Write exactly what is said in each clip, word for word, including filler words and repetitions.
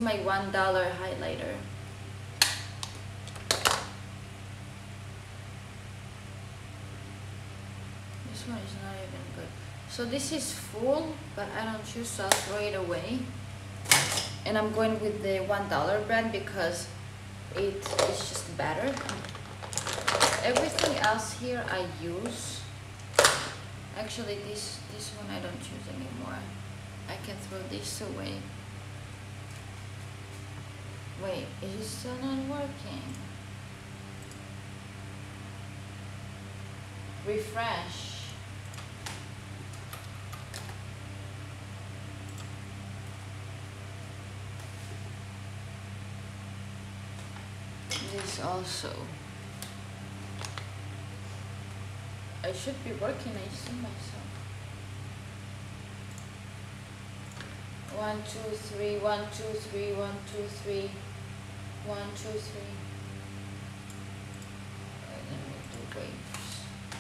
My one dollar highlighter. This one is not even good. So this is full, but I don't choose, so I'll throw it away. And I'm going with the one dollar brand because it is just better. Everything else here I use. Actually, this this one I don't use anymore. I can throw this away. Wait, is it still not working? Refresh. This also. I should be working, I see myself. One, two, three, one, two, three, one, two, three, one, two, three. And then we'll do waves.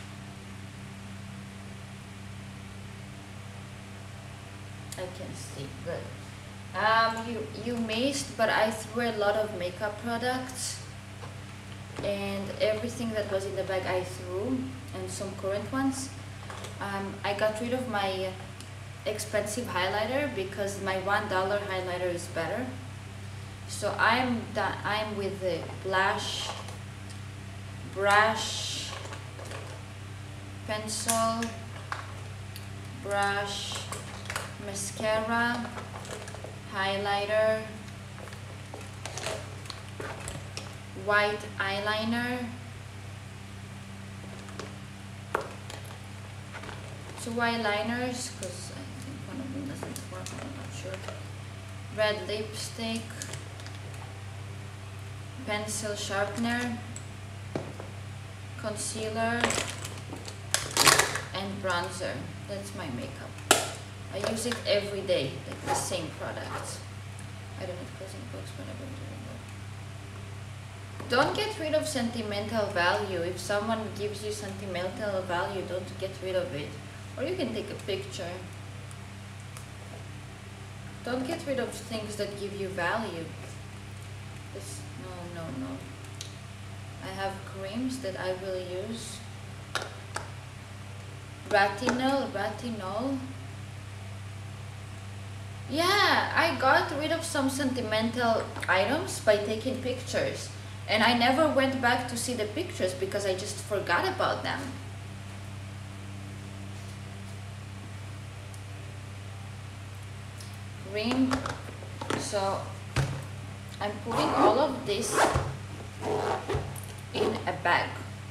I can see, good. Um, you, you missed, but I threw a lot of makeup products. And everything that was in the bag I threw, and some current ones. Um, I got rid of my expensive highlighter because my one dollar highlighter is better. So I'm done. I'm with the blush, brush, pencil, brush, mascara, highlighter, white eyeliner. Two eyeliners, because I think one of them doesn't work, I'm not sure. Red lipstick, pencil sharpener, concealer, and bronzer. That's my makeup. I use it every day, like the same products. I don't have closing books, but I don't do that. Don't get rid of sentimental value. If someone gives you sentimental value, don't get rid of it. Or you can take a picture. Don't get rid of things that give you value. This, no, no, no. I have creams that I will use. Retinol, retinol. Yeah, I got rid of some sentimental items by taking pictures. And I never went back to see the pictures because I just forgot about them. Cream. So I'm putting all of this in a bag.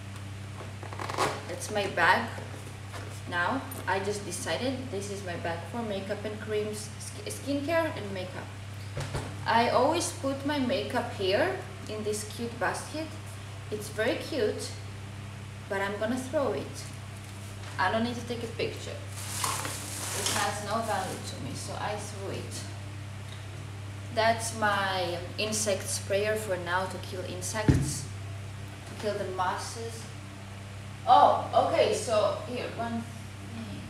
It's my bag now. I just decided this is my bag for makeup and creams, skincare and makeup. I always put my makeup here in this cute basket. It's very cute, but I'm gonna throw it. I don't need to take a picture. It has no value to me, so I threw it. That's my insect sprayer for now to kill insects, to kill the mosses. Oh, okay, so here, one thing.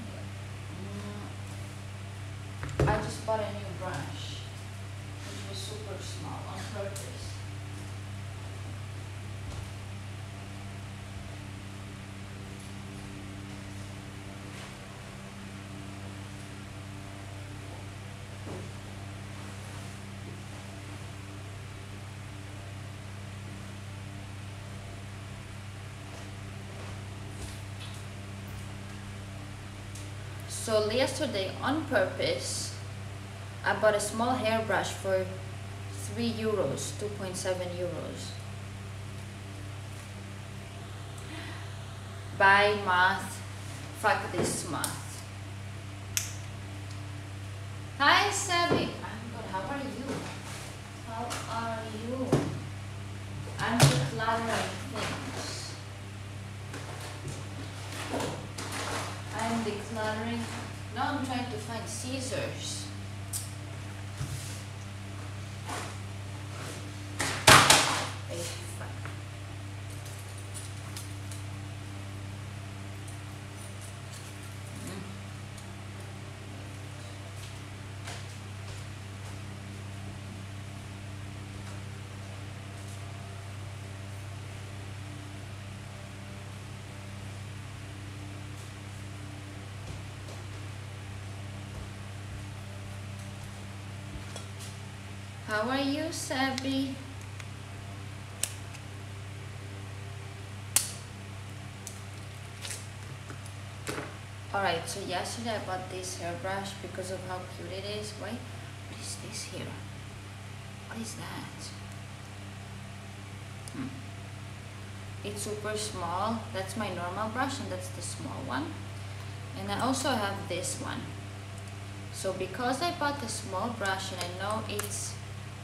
Mm, I just bought a new brush, which was super small on purpose. So yesterday, on purpose, I bought a small hairbrush for three euros, two point seven euros. Buy math, fuck this math. Hi, Sabby. I'm good. How are you? How are you? I'm decluttering things. I'm decluttering. Now I'm trying to find scissors. Hey, fuck. Mm. How are you, Sabby? Alright, so yesterday I bought this hairbrush because of how cute it is. Wait, what is this here? What is that? Hmm. It's super small. That's my normal brush and that's the small one. And I also have this one. So because I bought the small brush and I know it's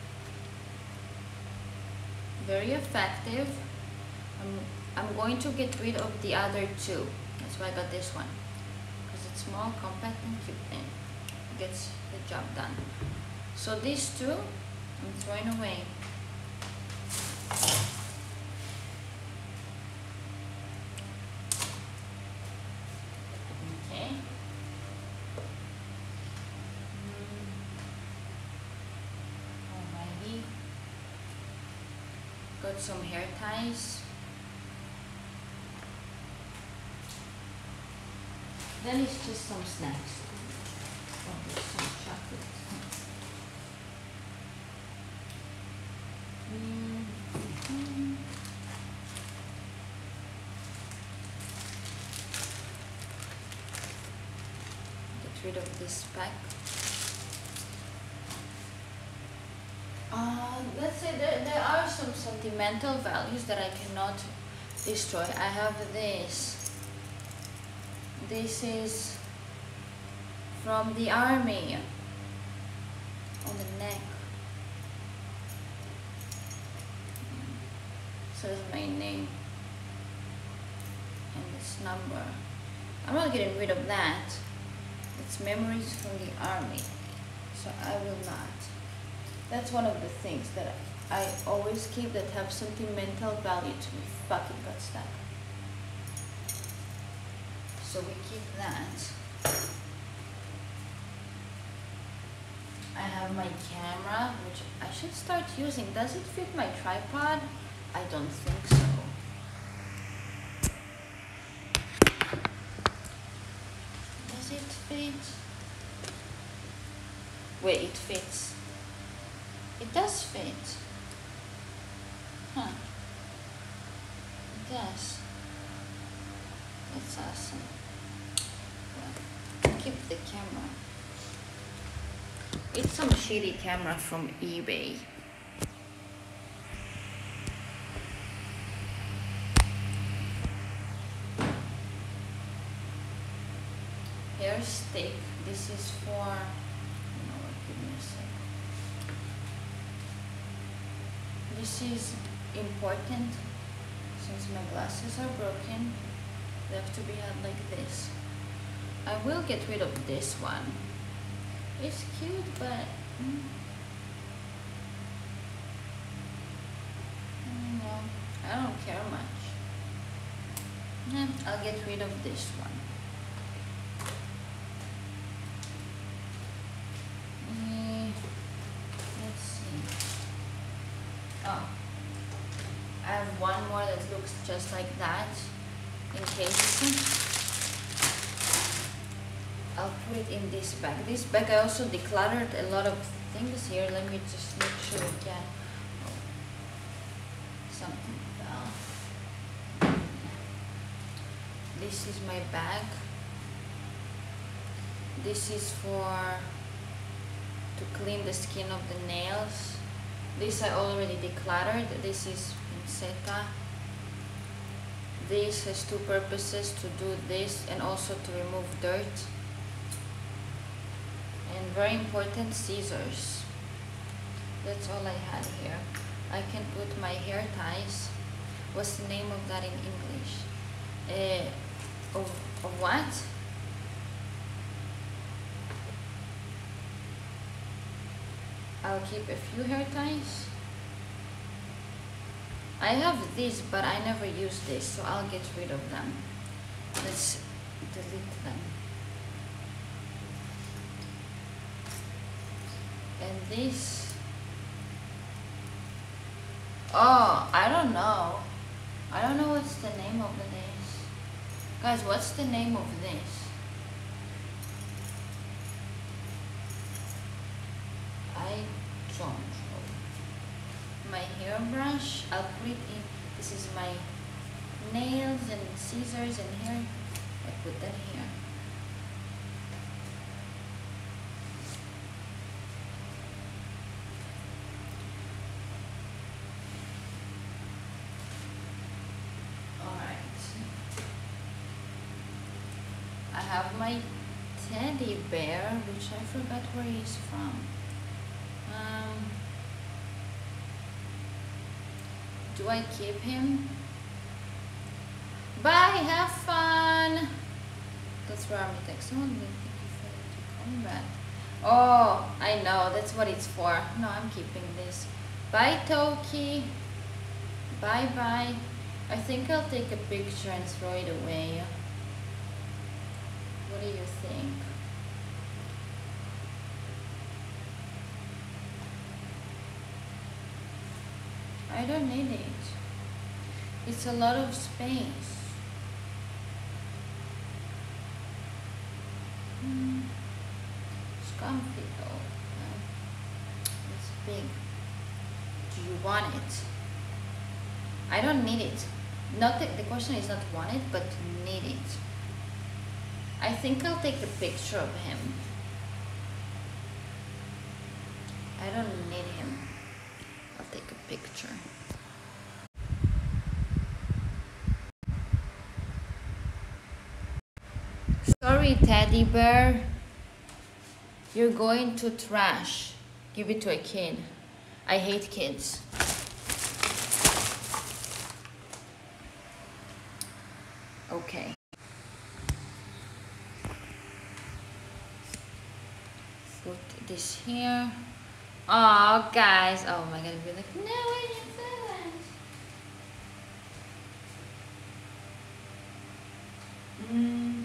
very effective, I'm, I'm going to get rid of the other two. That's why I got this one. Because it's small, compact and cute and gets the job done. So these two, I'm throwing away. Okay. Alrighty. Got some hair ties. Then it's just some snacks. Oh, there's some chocolate. Mm-hmm. Get rid of this pack. Uh, let's say there, there are some sentimental values that I cannot destroy. I have this. This is from the army on the neck. Says my name and this number. I'm not getting rid of that. It's memories from the army, so I will not. That's one of the things that I always keep that have sentimental value to me. Fucking got stuck. So we keep that. I have my camera, which I should start using. Does it fit my tripod? I don't think so. Does it fit? Wait, it fits. It does fit. Huh. It does. That's awesome. Well, keep the camera. It's some shitty camera from eBay. Hair stick. This is for, you know what, give me a sec. This is important since my glasses are broken. They have to be held like this. I will get rid of this one. It's cute, but mm, I don't know. I don't care much. Yeah, I'll get rid of this one. Mm, let's see. Oh, I have one more that looks just like that. In case. I'll put it in this bag. This bag I also decluttered a lot of things here. Let me just make sure again. Oh, something fell. This is my bag. This is for to clean the skin of the nails. This I already decluttered. This is pinceta. This has two purposes, to do this and also to remove dirt. And very important, scissors. That's all I had here. I can put my hair ties. What's the name of that in English? Uh, of, of what? I'll keep a few hair ties. I have these, but I never use this, so I'll get rid of them. Let's delete them. And this, oh, I don't know. I don't know what's the name of this. Guys, what's the name of this? I don't know. my hairbrush. I'll put it in. This is my nails and scissors and hair. I put that here. Alright. I have my teddy bear, which I forgot where he's from. Um, do I keep him? Bye, have fun. That's where I'm text. Oh, thank you for coming back. Oh, I know, that's what it's for. No, I'm keeping this. Bye, Toki. Bye bye. I think I'll take a picture and throw it away. What do you think? I don't need it. It's a lot of space. Mm. It's comfy though. Uh, it's big. Do you want it? I don't need it. Not the, the question is not want it, but need it. I think I'll take a picture of him. I don't need him. I'll take a picture. Sorry, teddy bear. You're going to trash. Give it to a kid. I hate kids. Okay. Put this here. Oh, guys. Oh my god, I'll be like, no, I didn't say that. Mm.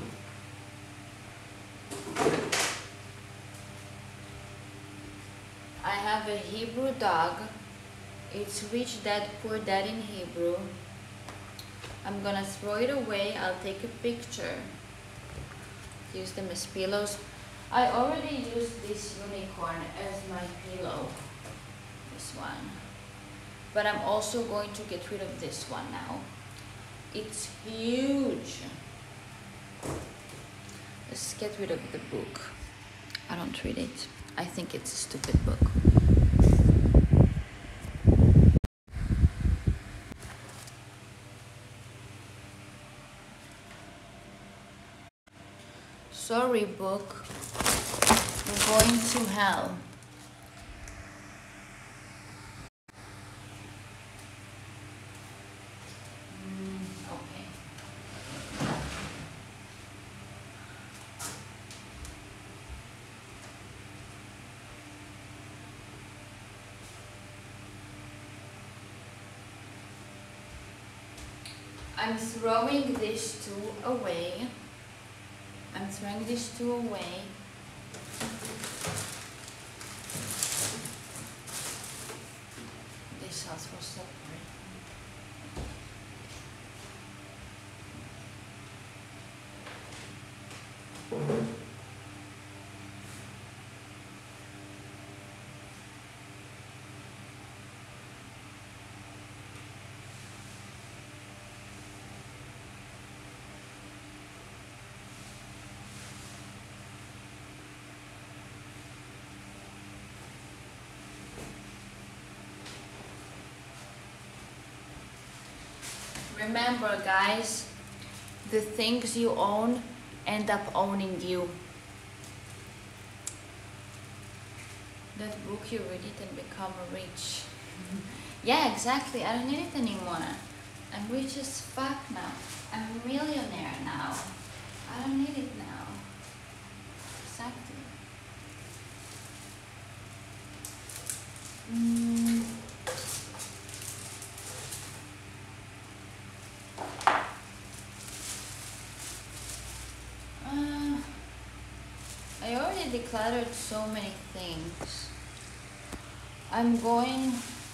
I have a Hebrew dog. It's Rich Dad, Poor Dad in Hebrew. I'm gonna throw it away. I'll take a picture. Use them as pillows. I already used this unicorn as my pillow. This one. But I'm also going to get rid of this one now. It's huge. Let's get rid of the book. I don't read it. I think it's a stupid book. Sorry, book. We're going to hell. Mm, okay. I'm throwing these two away. I'm throwing these two away. This house was so pretty. Remember, guys, the things you own end up owning you. That book, you read it and become rich. Yeah, exactly. I don't need it anymore. I'm rich as fuck now. I'm a millionaire now. I don't need it now. Exactly. Mm. I already decluttered so many things. I'm going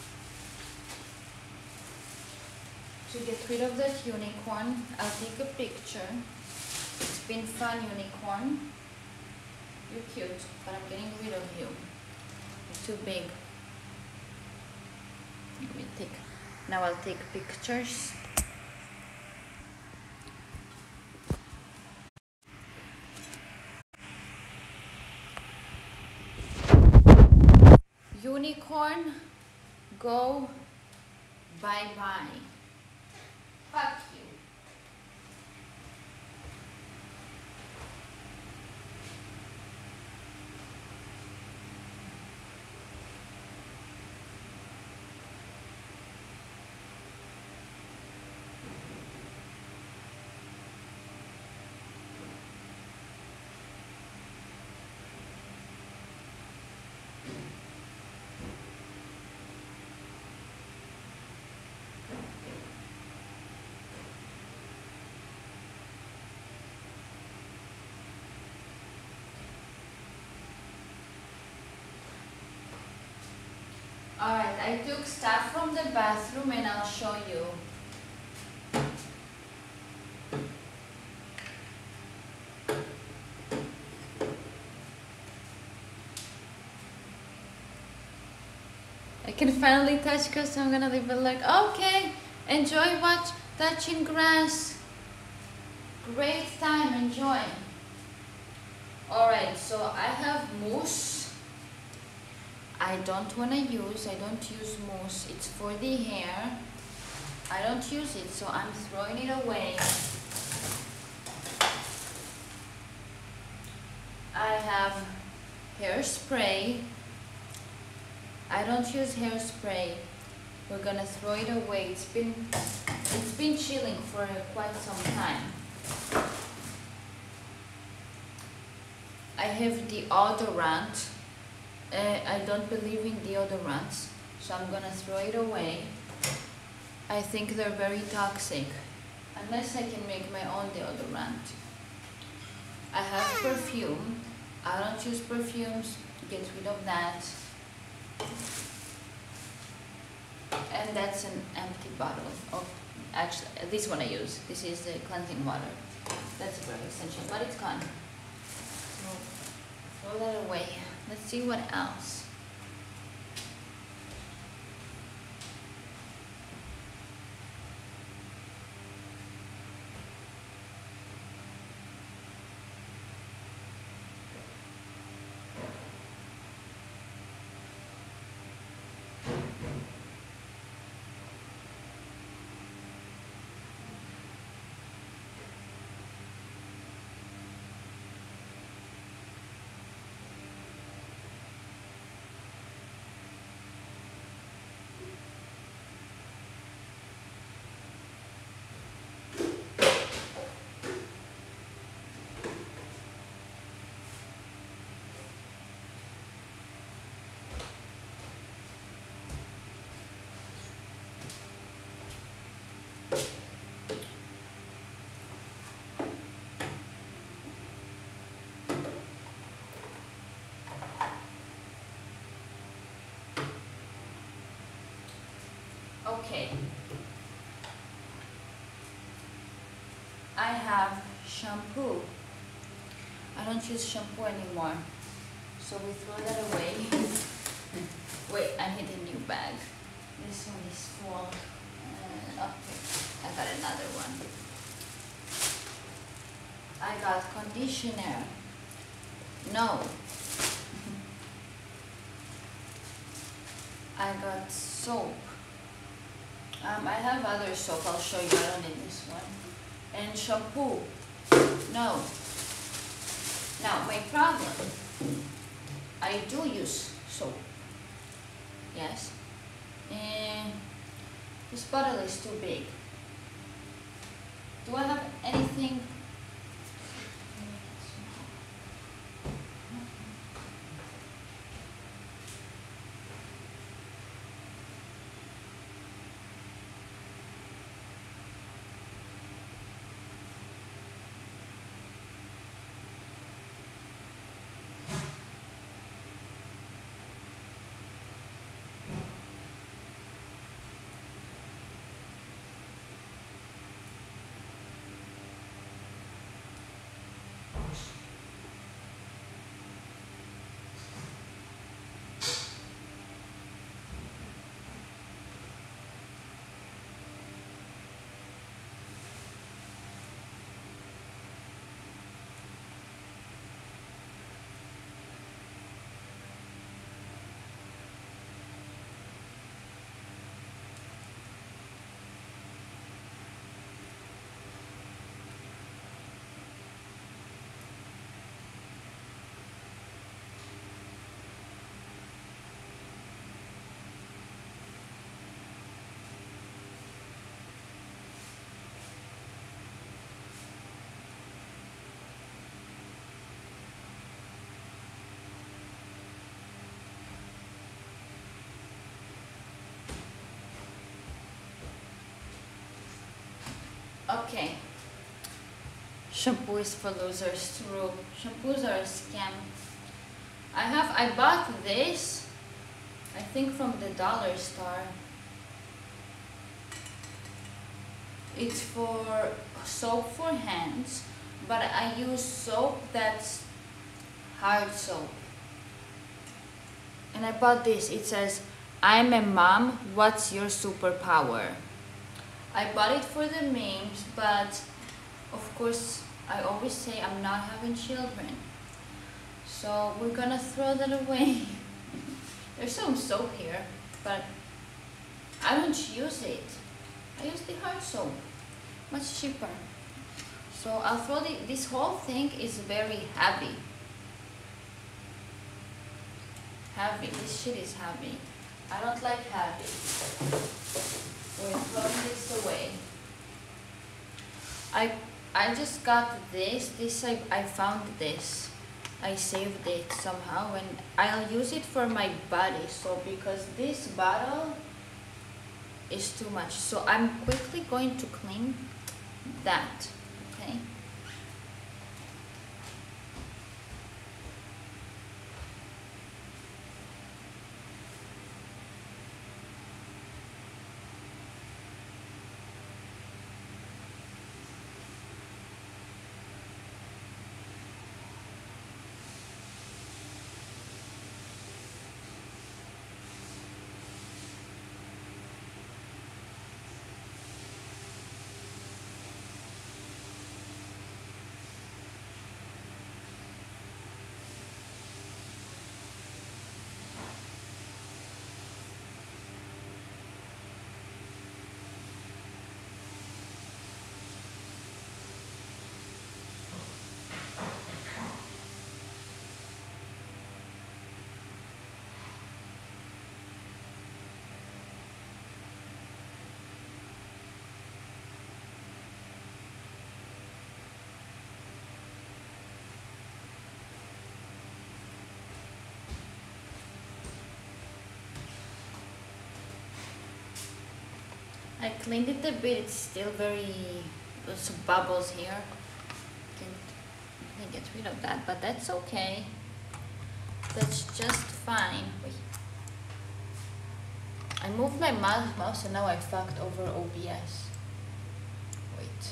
to get rid of that unicorn. I'll take a picture. It's been fun, unicorn. You're cute, but I'm getting rid of you. You're too big. Let me take, now I'll take pictures. Unicorn, go bye-bye. Fuck you. Alright, I took stuff from the bathroom and I'll show you. I can finally touch grass, so I'm gonna leave it like, okay, enjoy watch touching grass. Great time, enjoy. Alright, so I have mousse. I don't want to use, I don't use mousse, it's for the hair. I don't use it, so I'm throwing it away. I have hairspray. I don't use hairspray. We're gonna throw it away. It's been, it's been chilling for quite some time. I have deodorant. Uh, I don't believe in deodorants, so I'm gonna throw it away. I think they're very toxic, unless I can make my own deodorant. I have perfume. I don't use perfumes. Get rid of that. And that's an empty bottle. Oh, actually, this one I use. This is the cleansing water. That's very essential, but it's gone. So throw that away. Let's see what else. Okay. I have shampoo. I don't use shampoo anymore, so we throw that away. Wait, I need a new bag. This one is full. Uh, okay, I got another one. I got conditioner. No. I got soap. Um, I have other soap, I'll show you, I don't need this one. And shampoo. No. Now, my problem, I do use soap. Yes. And this bottle is too big. Do I have anything? Okay. Shampoo is for losers, true. Shampoos are a scam. I have, I bought this, I think from the dollar store. It's for soap for hands, but I use soap that's hard soap. And I bought this, it says, I'm a mom, what's your superpower? I bought it for the memes, but of course I always say I'm not having children. So we're gonna throw that away. There's some soap here, but I don't use it. I use the hard soap, much cheaper. So I'll throw the, this whole thing is very heavy. Heavy, this shit is heavy. I don't like heavy. We're throwing this away. I I just got this, this I, I found this. I saved it somehow and I'll use it for my body. So because this bottle is too much. So I'm quickly going to clean that, okay? I cleaned it a bit, it's still very, there's some bubbles here. Can, can get rid of that, but that's okay. That's just fine. Wait. I moved my mouse, mouse and now I fucked over O B S. Wait.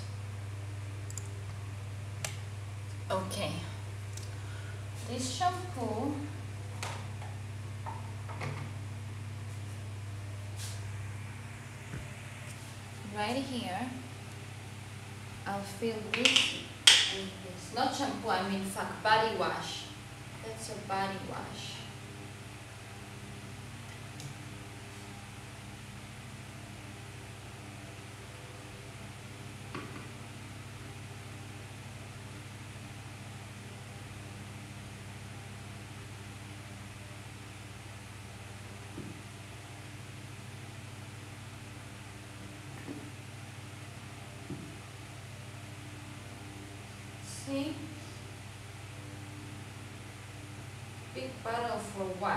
Okay. This shampoo right here, I'll fill this with this. Not shampoo, I mean fuck, body wash. That's a body wash. See? Big bottle for what?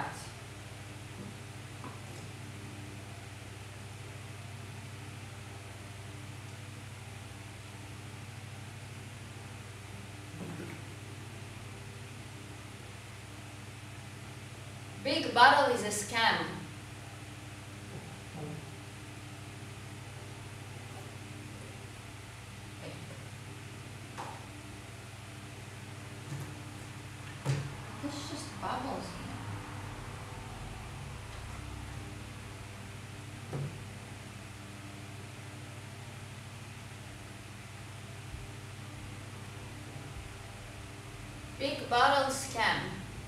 Big bottle is a scam. It's just bubbles here. Big bottle scam.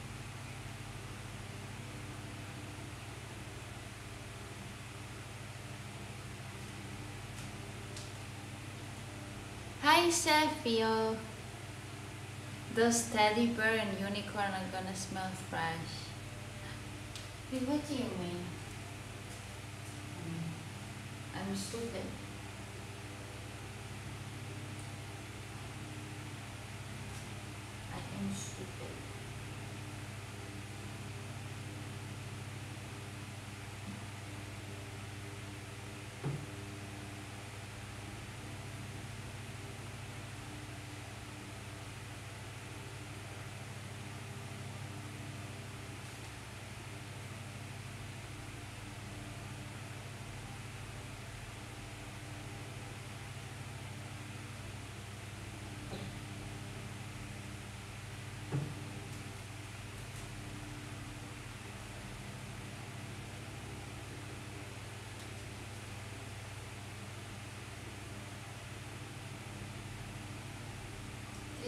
Hi, Sefio. Those teddy bear and unicorn are gonna smell fresh. Wait, what do you mean? I'm stupid. I am stupid.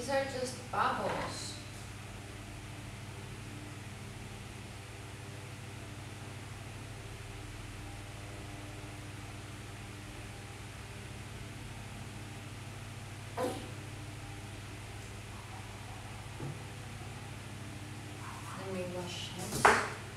These are just bubbles. Let me wash hands.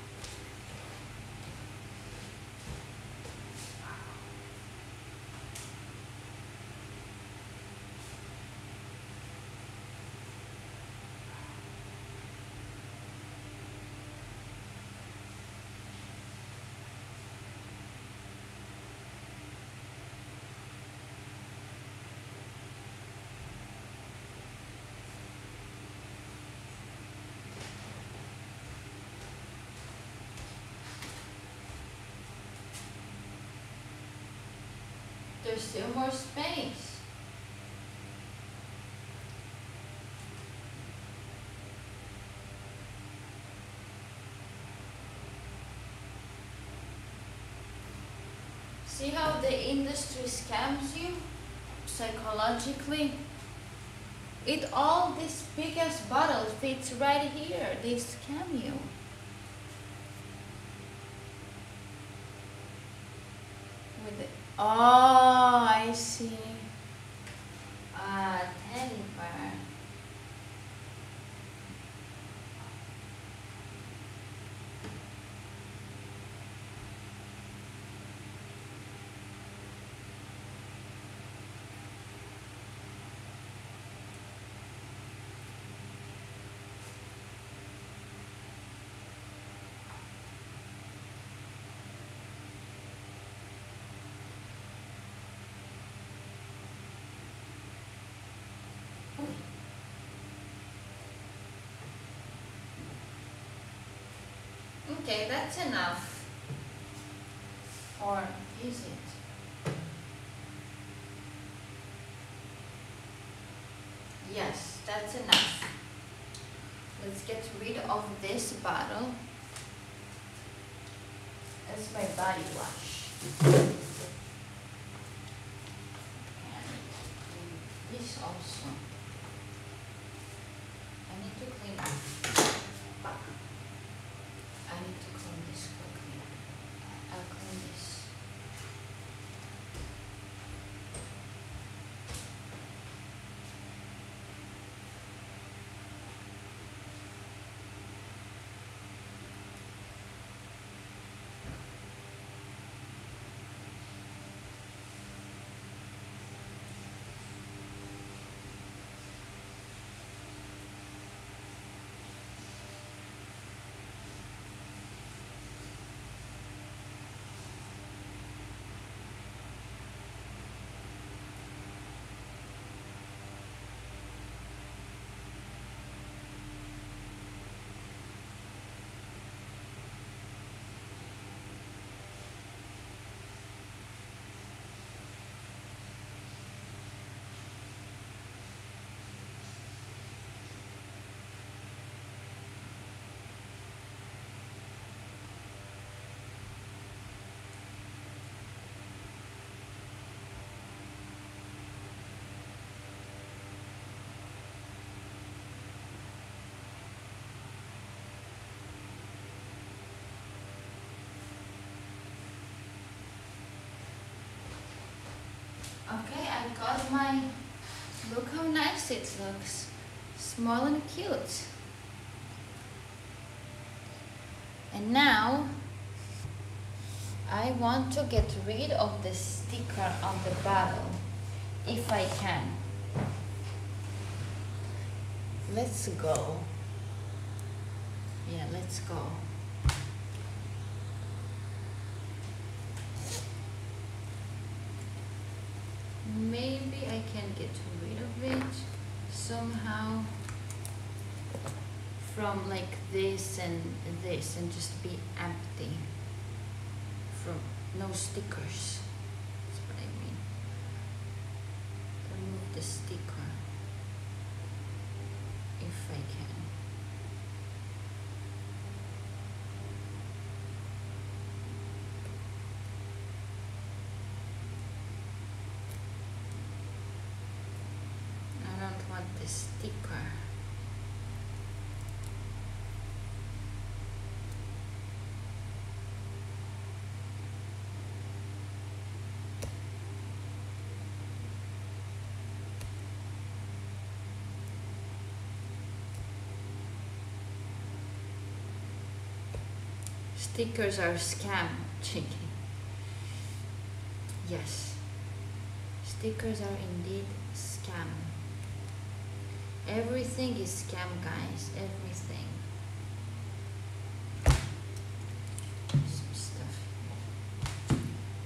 There's still more space. See how the industry scams you psychologically? It all this big ass bottle fits right here. They scam you. With it. Oh, I see. Ah, teddy bear. Okay, that's enough. Or is it? Yes, that's enough. Let's get rid of this bottle. That's my body wash. And this also. I need to clean up. I need to clean this quickly. I'll clean this. Okay, I got my, look how nice it looks. Small and cute. And now, I want to get rid of the sticker on the bottle, if I can. Let's go. Yeah, let's go. Maybe I can get rid of it somehow from like this and this and just be empty from no stickers. That's what I mean. Remove the sticker if I can. the sticker. Stickers are scam, Chinky. Yes, stickers are indeed scam. Everything is scam, guys. Everything. Some stuff here.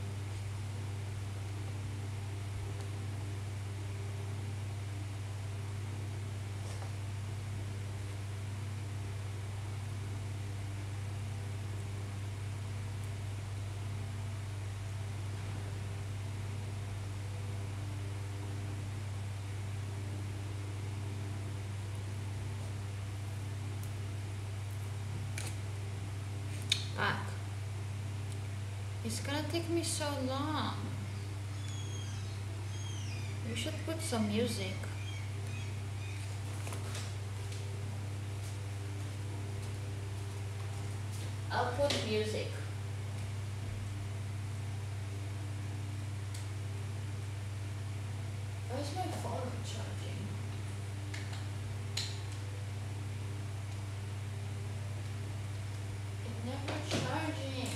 Back. It's gonna take me so long. You should put some music. I'll put music. Why is my phone not charging? It never charging.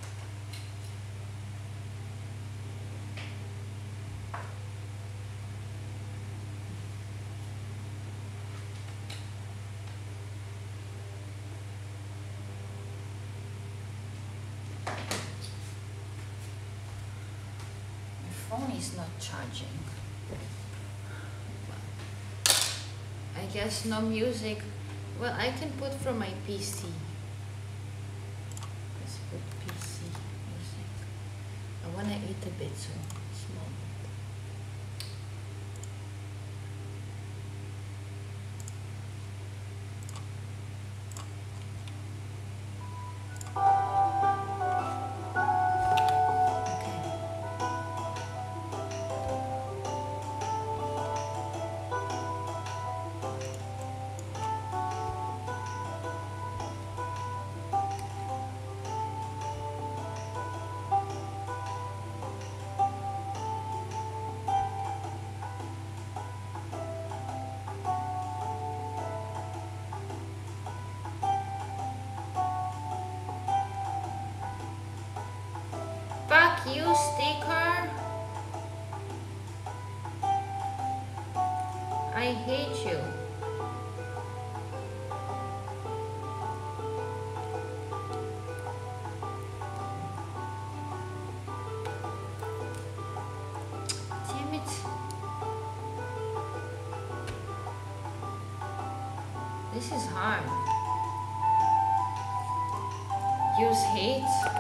Phone is not charging. I guess no music. Well, I can put from my P C. Let's put P C music. I wanna eat a bit, so small. Fuck you, sticker. I hate you. Damn it. This is hard. Use hate.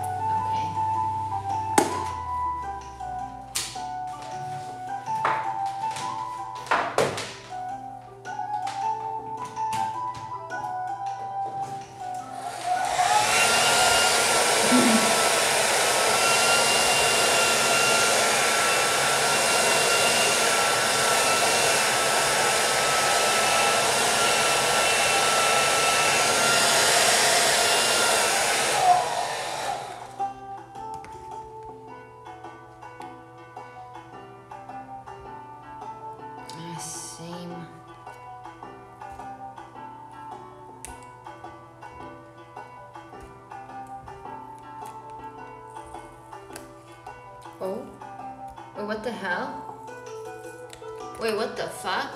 Oh, wait, what the hell? Wait, what the fuck?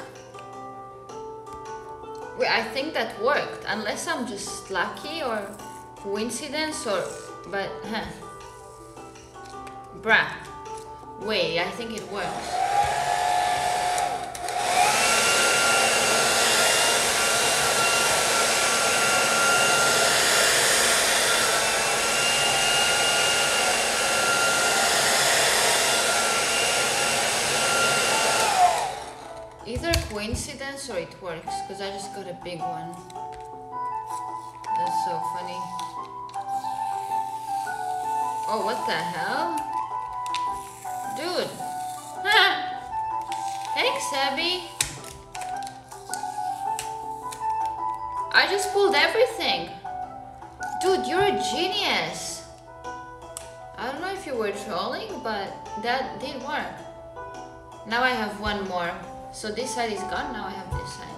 Wait, I think that worked, unless I'm just lucky or coincidence or, but, huh. Bruh. Wait, I think it works. Either coincidence or it works, because I just got a big one. That's so funny. Oh, what the hell? Dude. Thanks, Abby. I just pulled everything. Dude, you're a genius. I don't know if you were trolling, but that did work. Now I have one more. So this side is gone, now I have this side.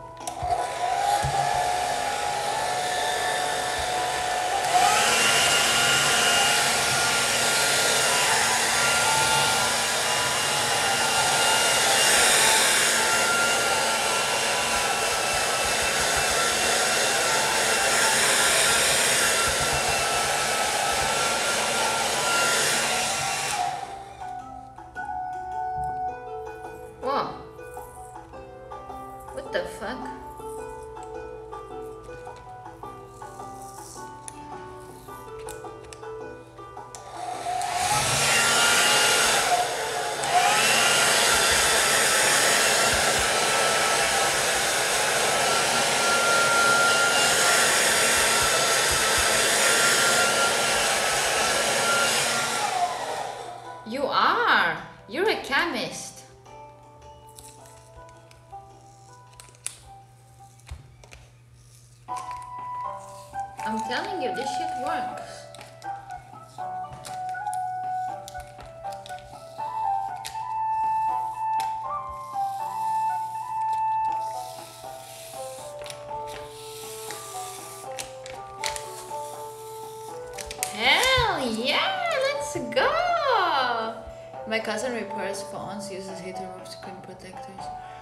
You are! You're a chemist! I'm telling you, this shit works. Hell yeah! Let's go! My cousin repairs phones, uses heater with screen protectors.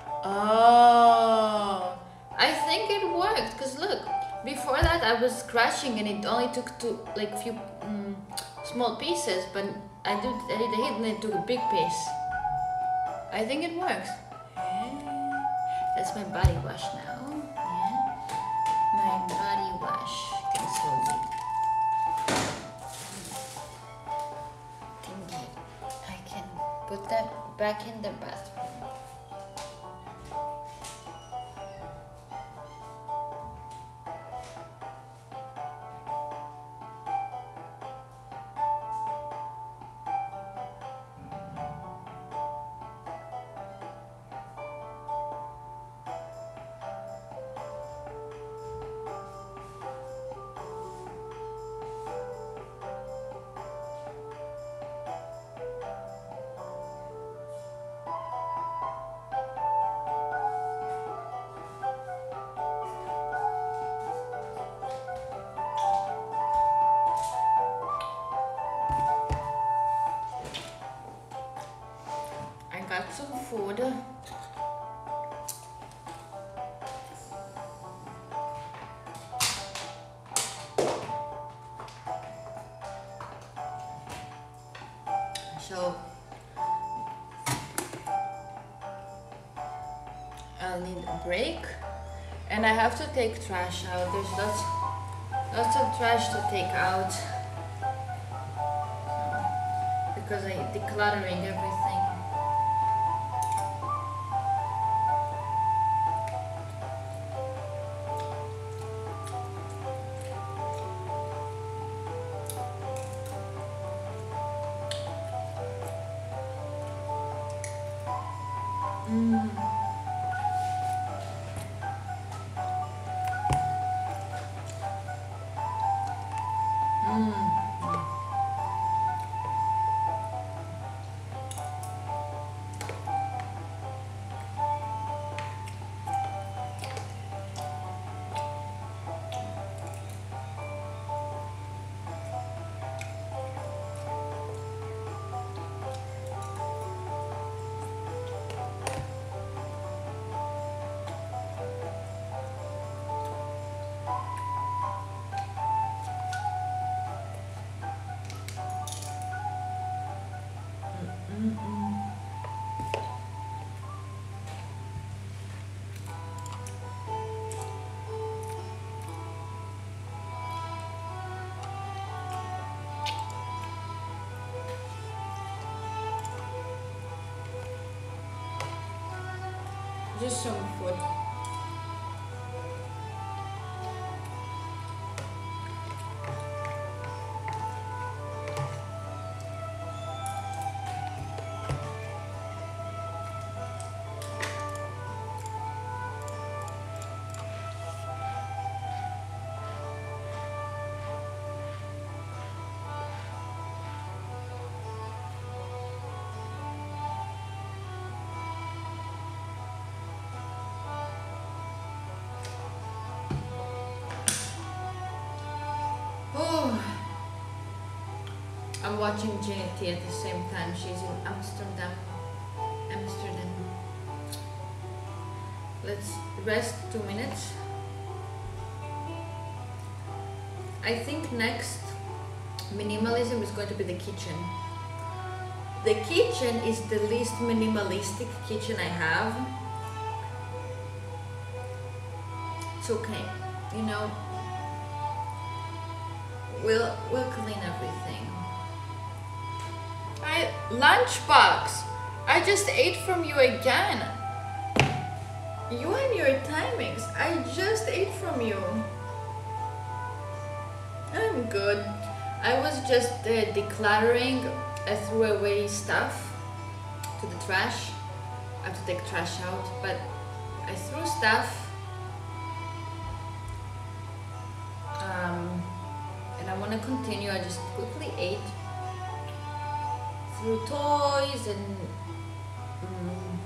Oh, I think it worked. Cause look, before that I was scratching and it only took two, like few um, small pieces. But I did, I did a hit and it took a big piece. I think it works. Yeah. That's my body wash now. Yeah, my body wash. Can slowly. Put that back in the bathroom. Got some food. So I'll need a break and I have to take trash out. There's lots lots of trash to take out because I'm decluttering everything. Mm. Mm. Just some food. I'm watching Ginny T at the same time. She's in Amsterdam. Amsterdam. Let's rest two minutes. I think next minimalism is going to be the kitchen. The kitchen is the least minimalistic kitchen I have. It's okay, you know. We'll we'll clean everything. I lunchbox. I just ate from you again. You and your timings. I just ate from you. I'm good. I was just uh, decluttering. I threw away stuff to the trash. I have to take trash out, but I threw stuff. Um, and I want to continue. I just quickly ate. Threw toys and um,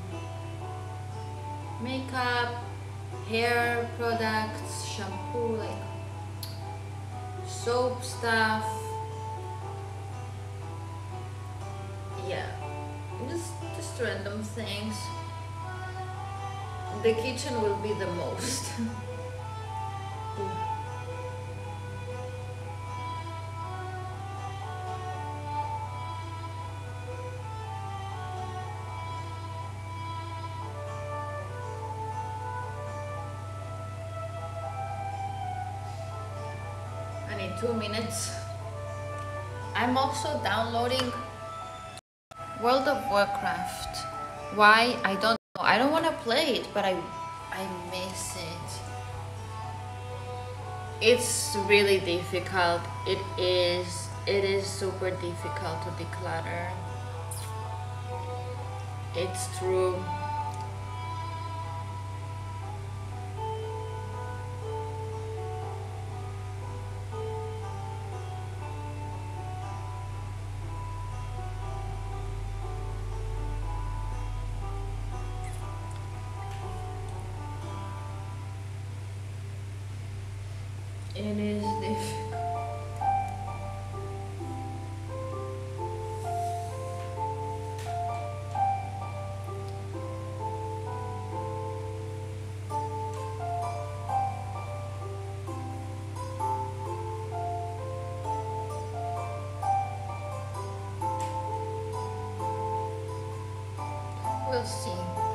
makeup, hair products, shampoo, like soap stuff. Yeah, just just random things. The kitchen will be the most. I need two minutes. I'm also downloading World of Warcraft. Why? I don't know. I don't want to play it, but I I miss it. It's really difficult. It is it is super difficult to declutter. It's true. It is difficult. We'll see.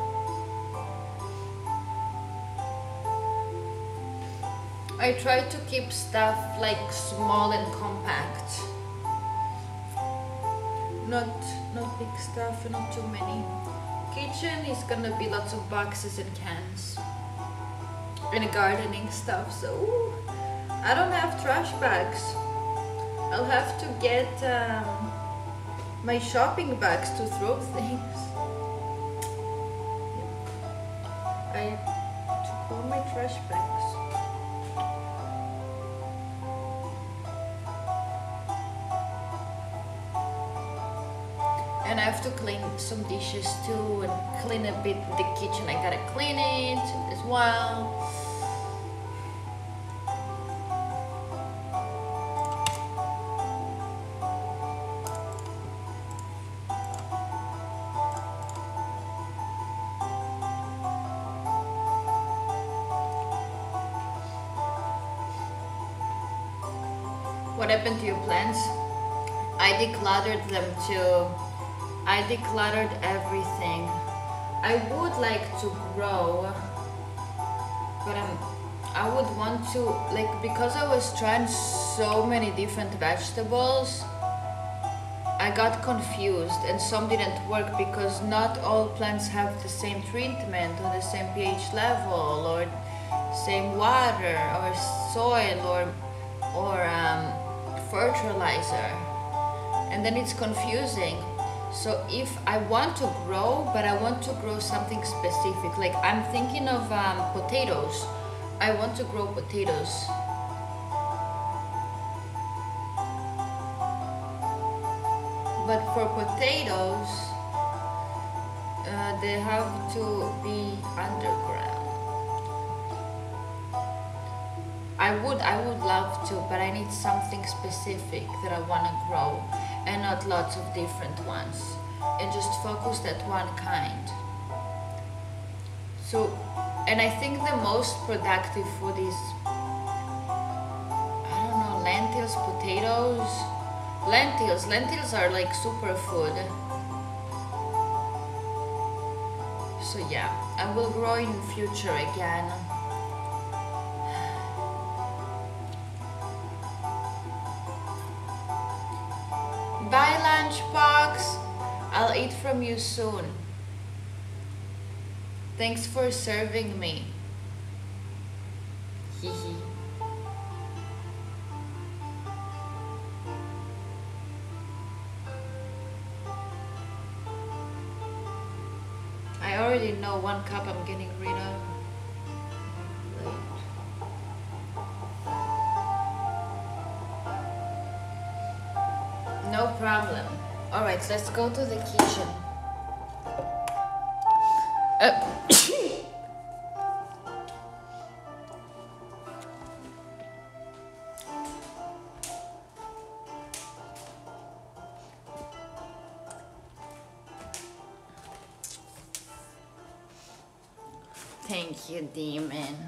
I try to keep stuff like small and compact. Not not big stuff, not too many. Kitchen is gonna be lots of boxes and cans. And gardening stuff, so ooh, I don't have trash bags. I'll have to get um, my shopping bags to throw things. I took all my trash bags. And I have to clean some dishes too and clean a bit the kitchen. I gotta clean it as well. What happened to your plants? I decluttered them too. I decluttered everything. I would like to grow, but I'm, I would want to, like, because I was trying so many different vegetables, I got confused and some didn't work because not all plants have the same treatment or the same pH level or same water or soil or, or um, fertilizer, and then it's confusing. So if I want to grow, but I want to grow something specific, like I'm thinking of um, potatoes. I want to grow potatoes. But for potatoes, uh, they have to be underground. I would, I would love to, but I need something specific that I want to grow. and not lots of different ones, and just focused at one kind. So, and I think the most productive food is, I don't know, lentils, potatoes. Lentils, lentils are like superfood. So yeah, I will grow in future again. Bye Lunchbox, I'll eat from you soon. Thanks for serving me. Hehe. I already know one cup I'm getting rid of. Wait. No problem. Alright, let's go to the kitchen. Uh, Thank you, Demon.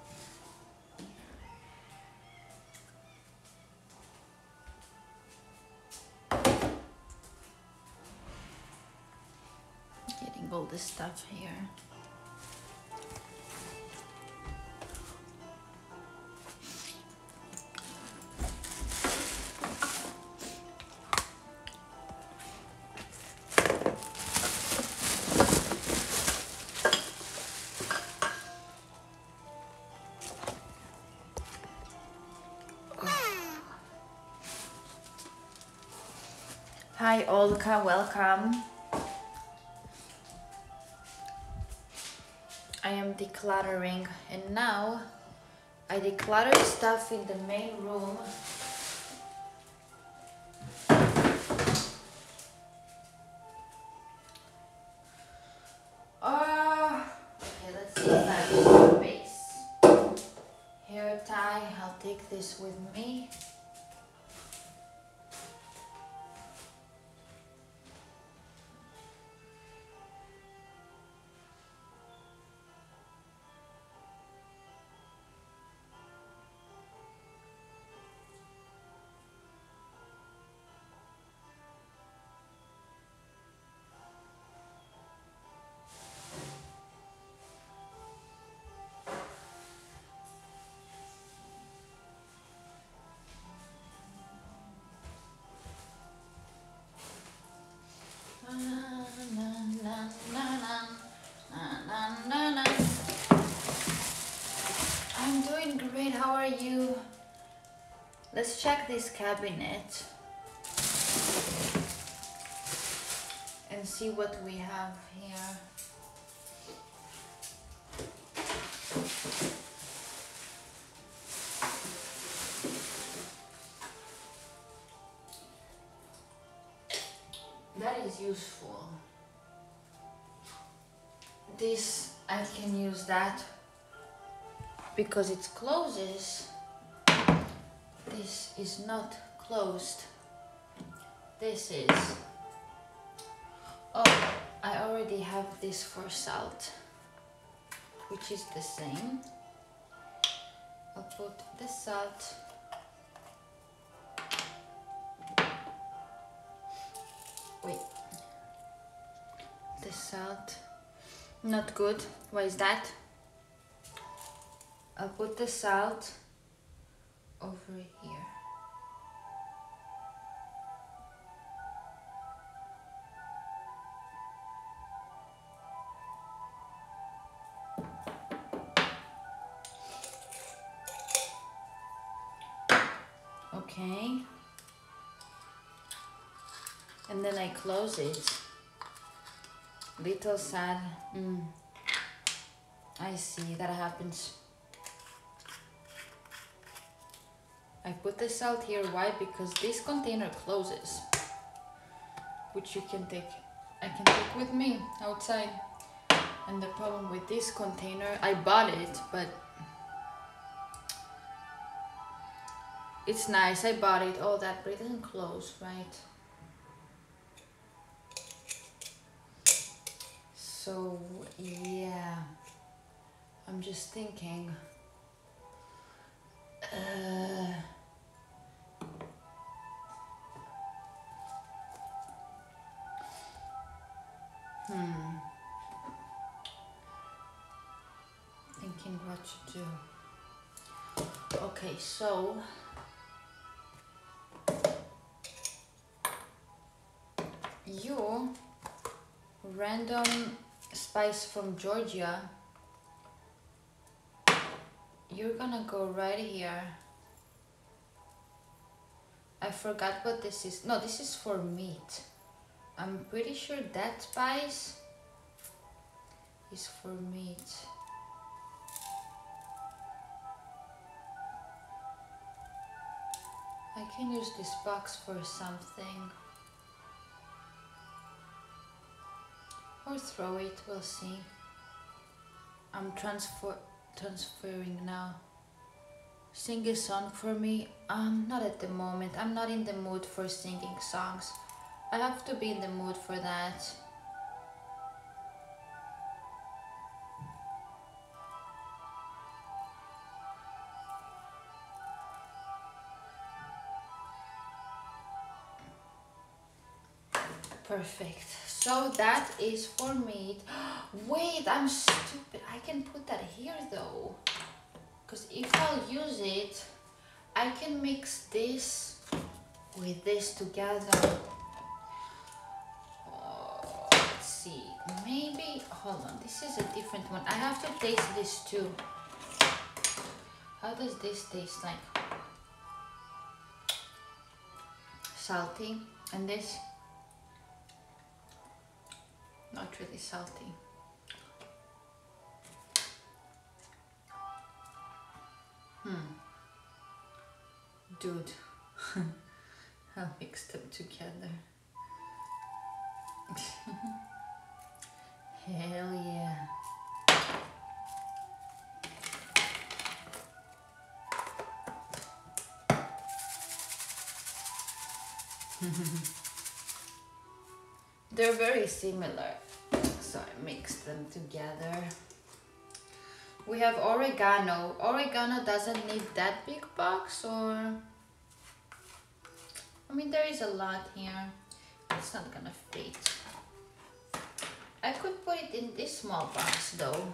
Getting all this stuff here. Hi Olka, welcome. I am decluttering, and now I declutter stuff in the main room. Uh, okay, let's see if I have a base. Hair tie, I'll take this with me. I'm doing great, how are you? Let's check this cabinet and see what we have here. That is useful. This, I can use that because it closes. This is not closed. This is. Oh, I already have this for salt, which is the same. I'll put the salt. Wait. The salt. Not good. Why is that? I'll put the salt over here. Okay. And then I close it. Little sad. Mm. I see that happens. I put the salt here. Why? Because this container closes, which you can take, I can take with me outside. And the problem with this container, I bought it, but it's nice. I bought it, all that, but it doesn't close, right? So yeah, I'm just thinking. Uh, hmm. Thinking what to do. Okay, so you random spice from Georgia, you're gonna go right here. I forgot what this is. No, this is for meat. I'm pretty sure that spice is for meat. I can use this box for something. Or throw it, we'll see. I'm transfer transferring now. Sing a song for me? Um, not at the moment. I'm not in the mood for singing songs. I have to be in the mood for that. Perfect. So that is for meat. Wait, I'm stupid. I can put that here though. Because if I'll use it, I can mix this with this together. Oh, let's see. Maybe, hold on. This is a different one. I have to taste this too. How does this taste like? Salty. And this? Not really salty. Hmm. Dude. I'll mix them together. Hell yeah. They're very similar, so I mixed them together. We have oregano. Oregano doesn't need that big box, or I mean there is a lot here. It's not gonna fit. I could put it in this small box though.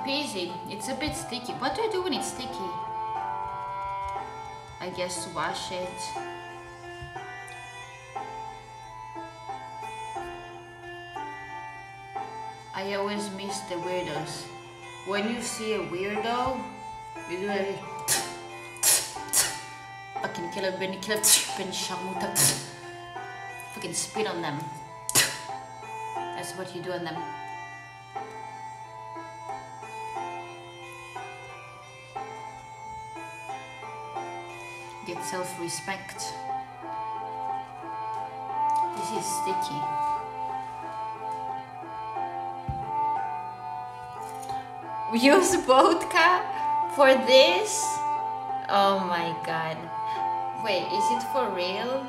peasy. It's a bit sticky. What do I do when it's sticky? I guess wash it. I always miss the weirdos. When you see a weirdo, you do it. Fucking kill a bin, kill a bin, shamuta. Fucking spit on them. That's what you do on them. Get self-respect. This is sticky. Use vodka for this? Oh my god. Wait, is it for real?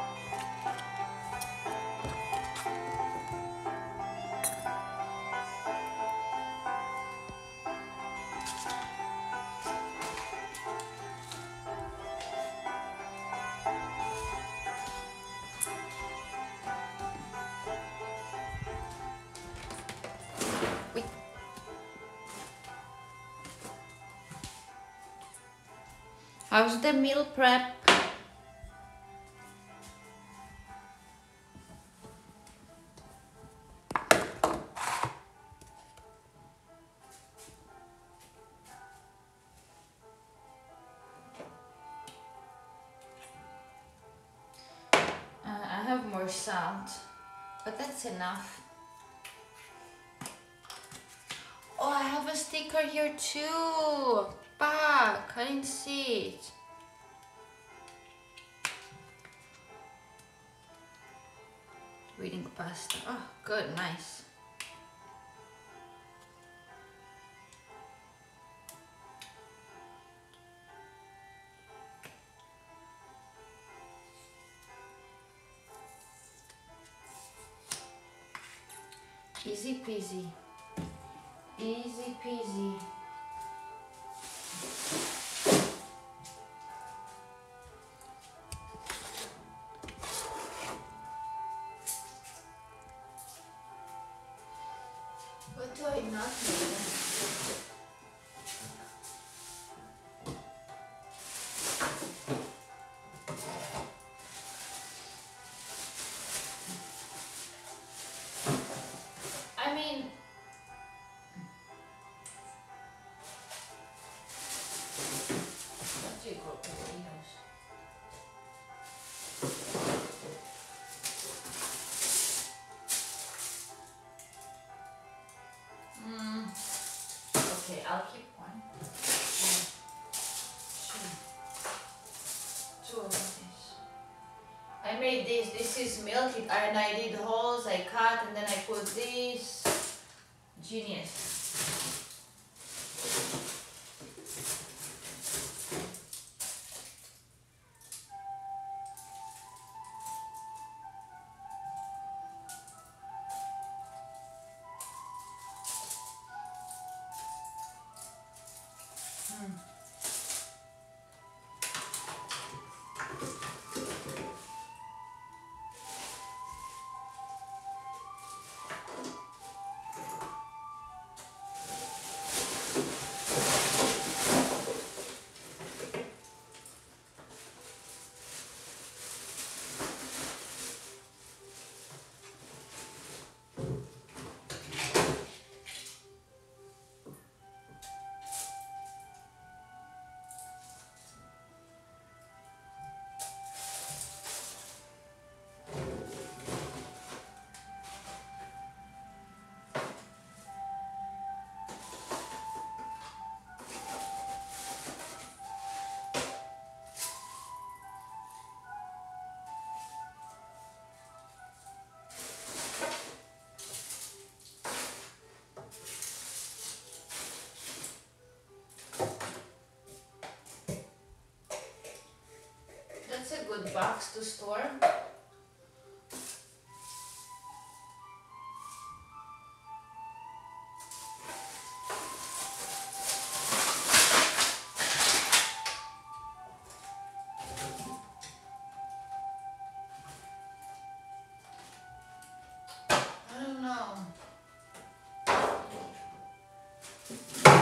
How's the meal prep? Uh, I have more salt, but that's enough. Oh, I have a sticker here too. Fuck, I didn't see it. Reading pasta. Oh, good, nice. Easy peasy. Easy peasy. What do I not need? I mean, what do you call potatoes? Mm. Okay, I'll keep one. Two. Two of this. I made this. This is milk, it, and I did holes. I cut, and then I put this. Genius. That's a good box to store. I don't know.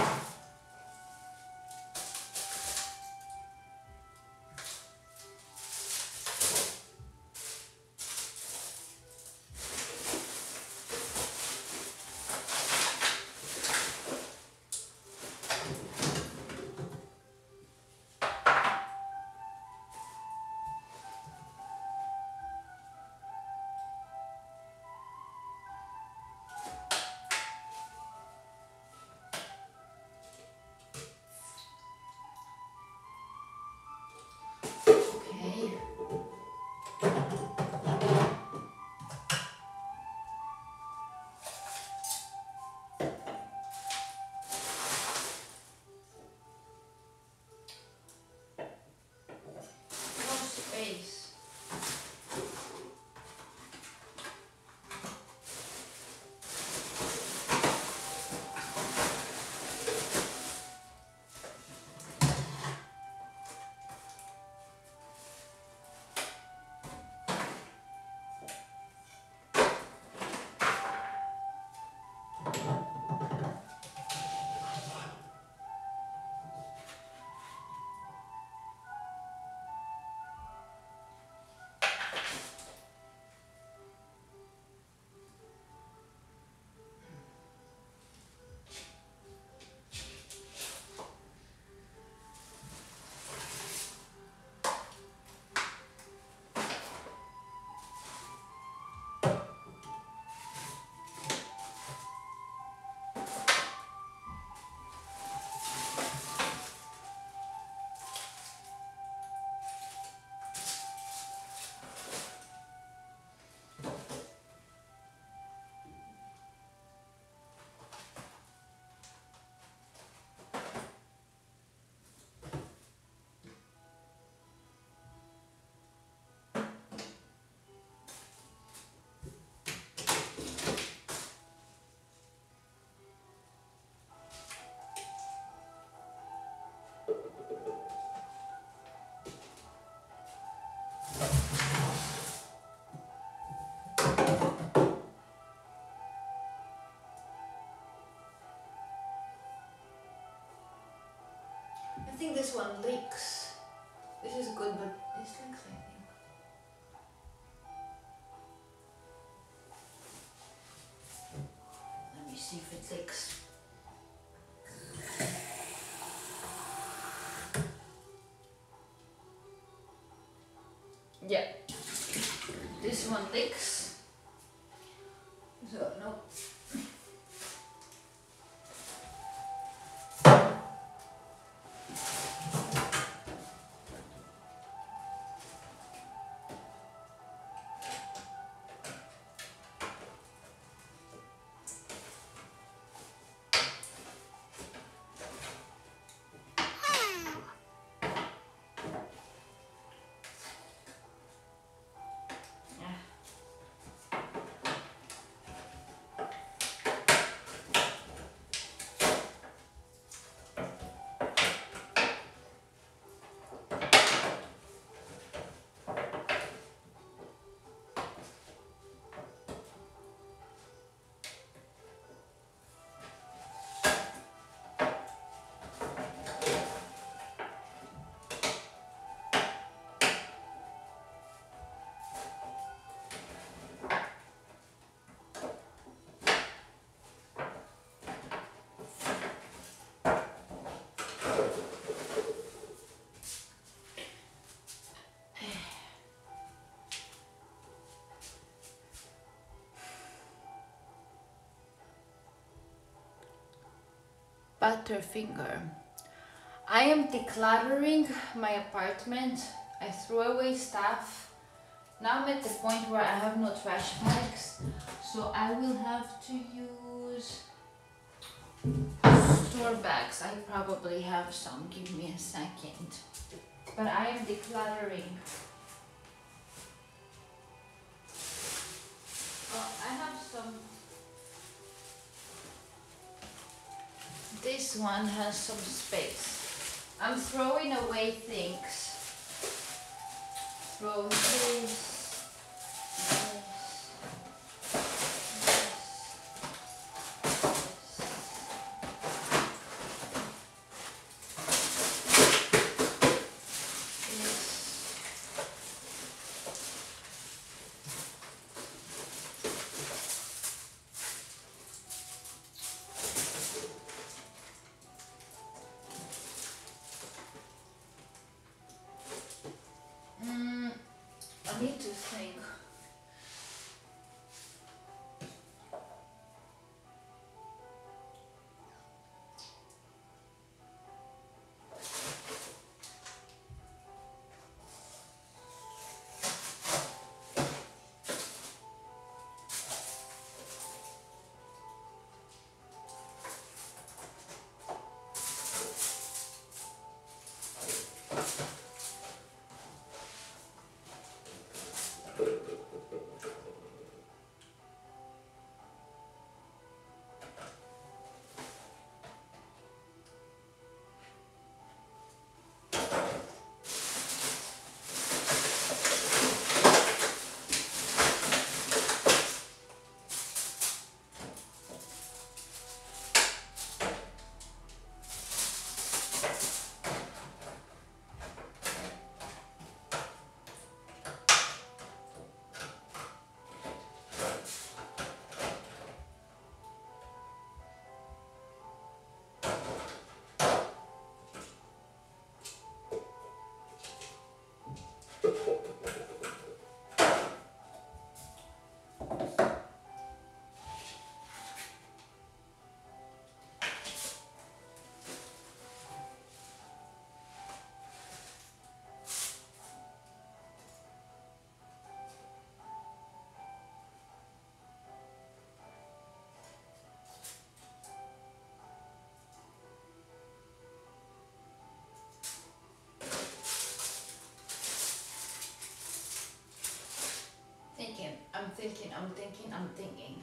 I think this one leaks. This is good, but this leaks, I think. Let me see if it leaks. Yeah, this one leaks. So no. Butterfinger. I am decluttering my apartment. I threw away stuff. Now I'm at the point where I have no trash bags, so I will have to use store bags. I probably have some. Give me a second. But I am decluttering. Oh, I have some. This one has some space. I'm throwing away things. Throw this, this, this, this. Mm, I need to think. Thinking, I'm thinking, I'm thinking, I'm thinking.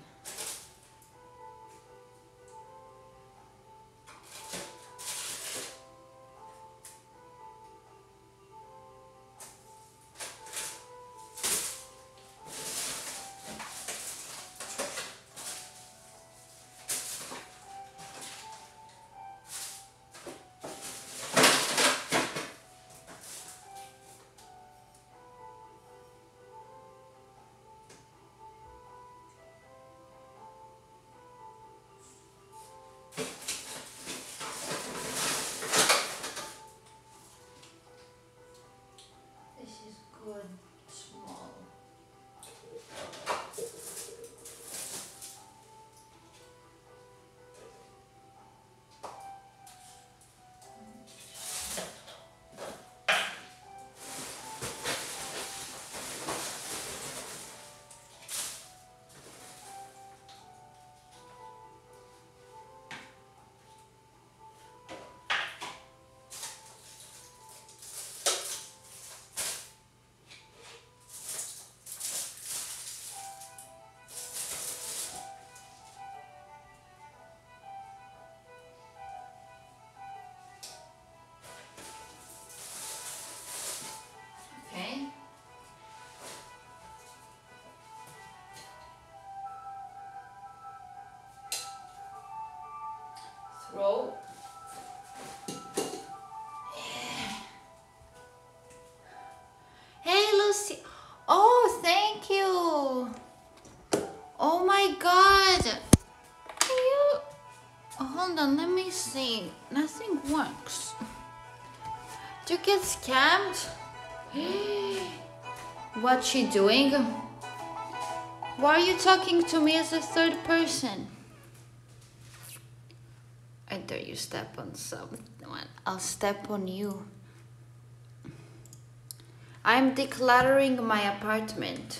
roll. Hey, Lucy. Oh, thank you. Oh my God. Can you... Oh, hold on, let me see. Nothing works. Did you get scammed? What's she doing? Why are you talking to me as a third person? I dare you step on someone. I'll step on you. I'm decluttering my apartment.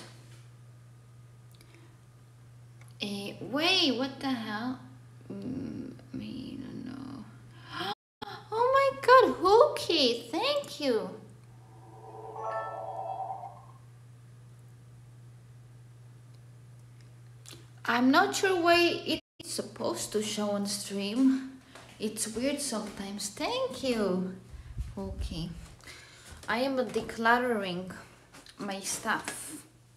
Eh, wait, what the hell? Mm, me, no, no. Oh my God, Hookie, thank you. I'm not sure why it's supposed to show on stream. It's weird sometimes. Thank you. Okay. I am decluttering my stuff.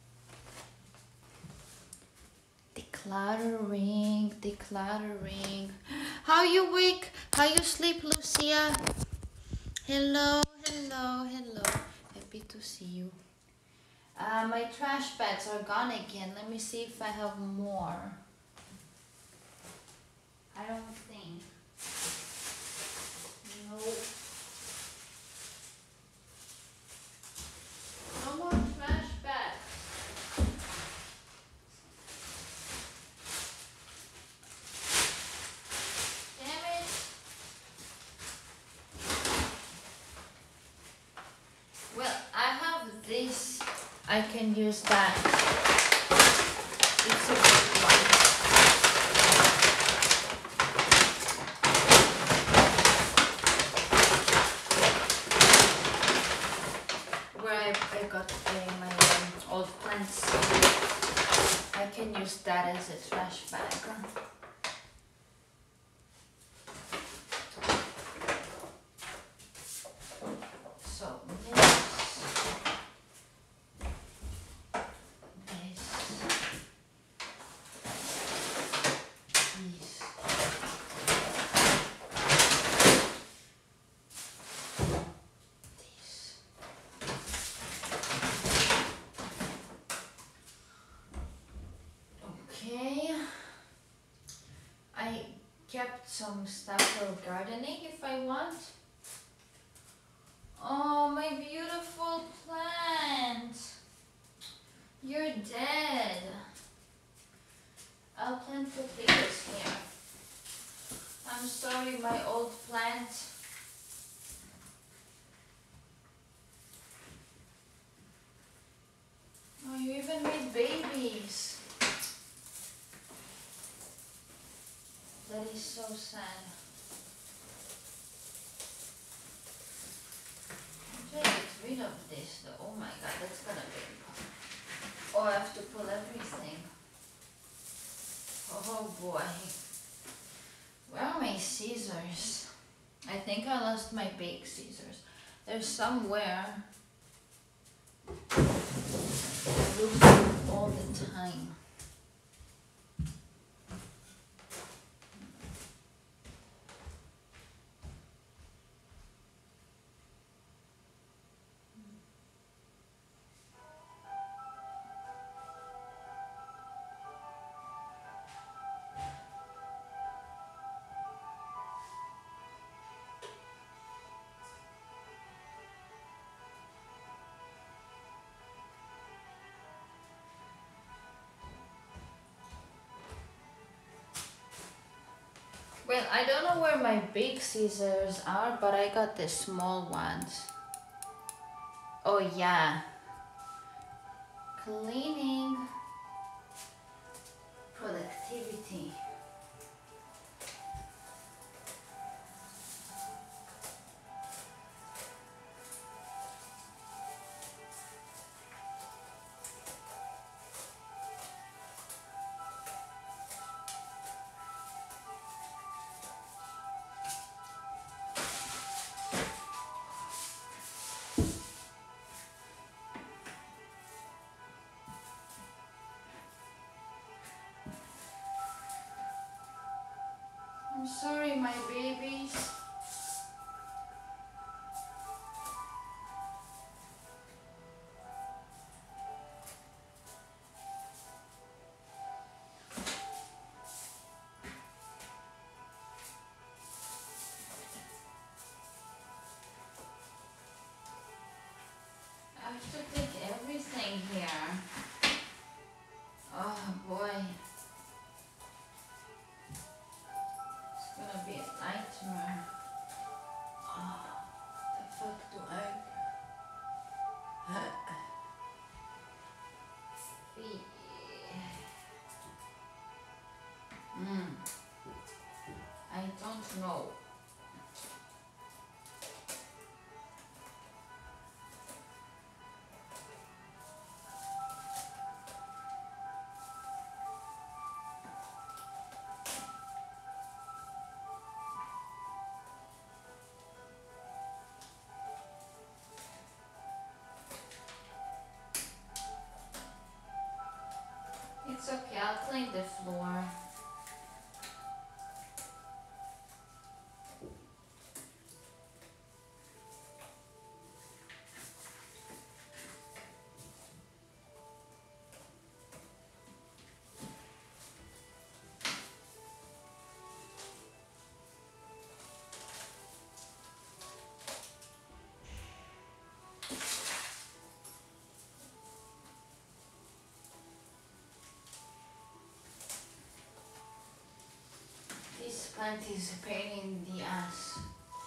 Decluttering, decluttering. How you wake? How you sleep, Lucia? Hello, hello, hello. Happy to see you. Uh, my trash bags are gone again. Let me see if I have more. I don't think. No. No more trash bags. Damn it. Well, I have this. I can use that. It's a good one. Where I, I got uh, my um, old plants. I can use that as a trash bag. So this. Kept some stuff for gardening if I want. Oh, my beautiful plant. You're dead. I'll plant potatoes here. I'm sorry, my old plant. Oh, you even made babies. That is so sad. I'm trying to get rid of this though. Oh my God, that's gonna be... Oh, I have to pull everything. Oh boy. Where are my scissors? I think I lost my big scissors. They're somewhere. I lose them all the time. Well, I don't know where my big scissors are, but I got the small ones. Oh yeah. Cleaning. Productivity. I'm sorry, my babies. I have to take everything here. Oh boy. It's gonna be a nightmare. Oh, the fuck do I... Mm. I don't know. It's okay, I'll clean the floor. This plant is a pain in the ass.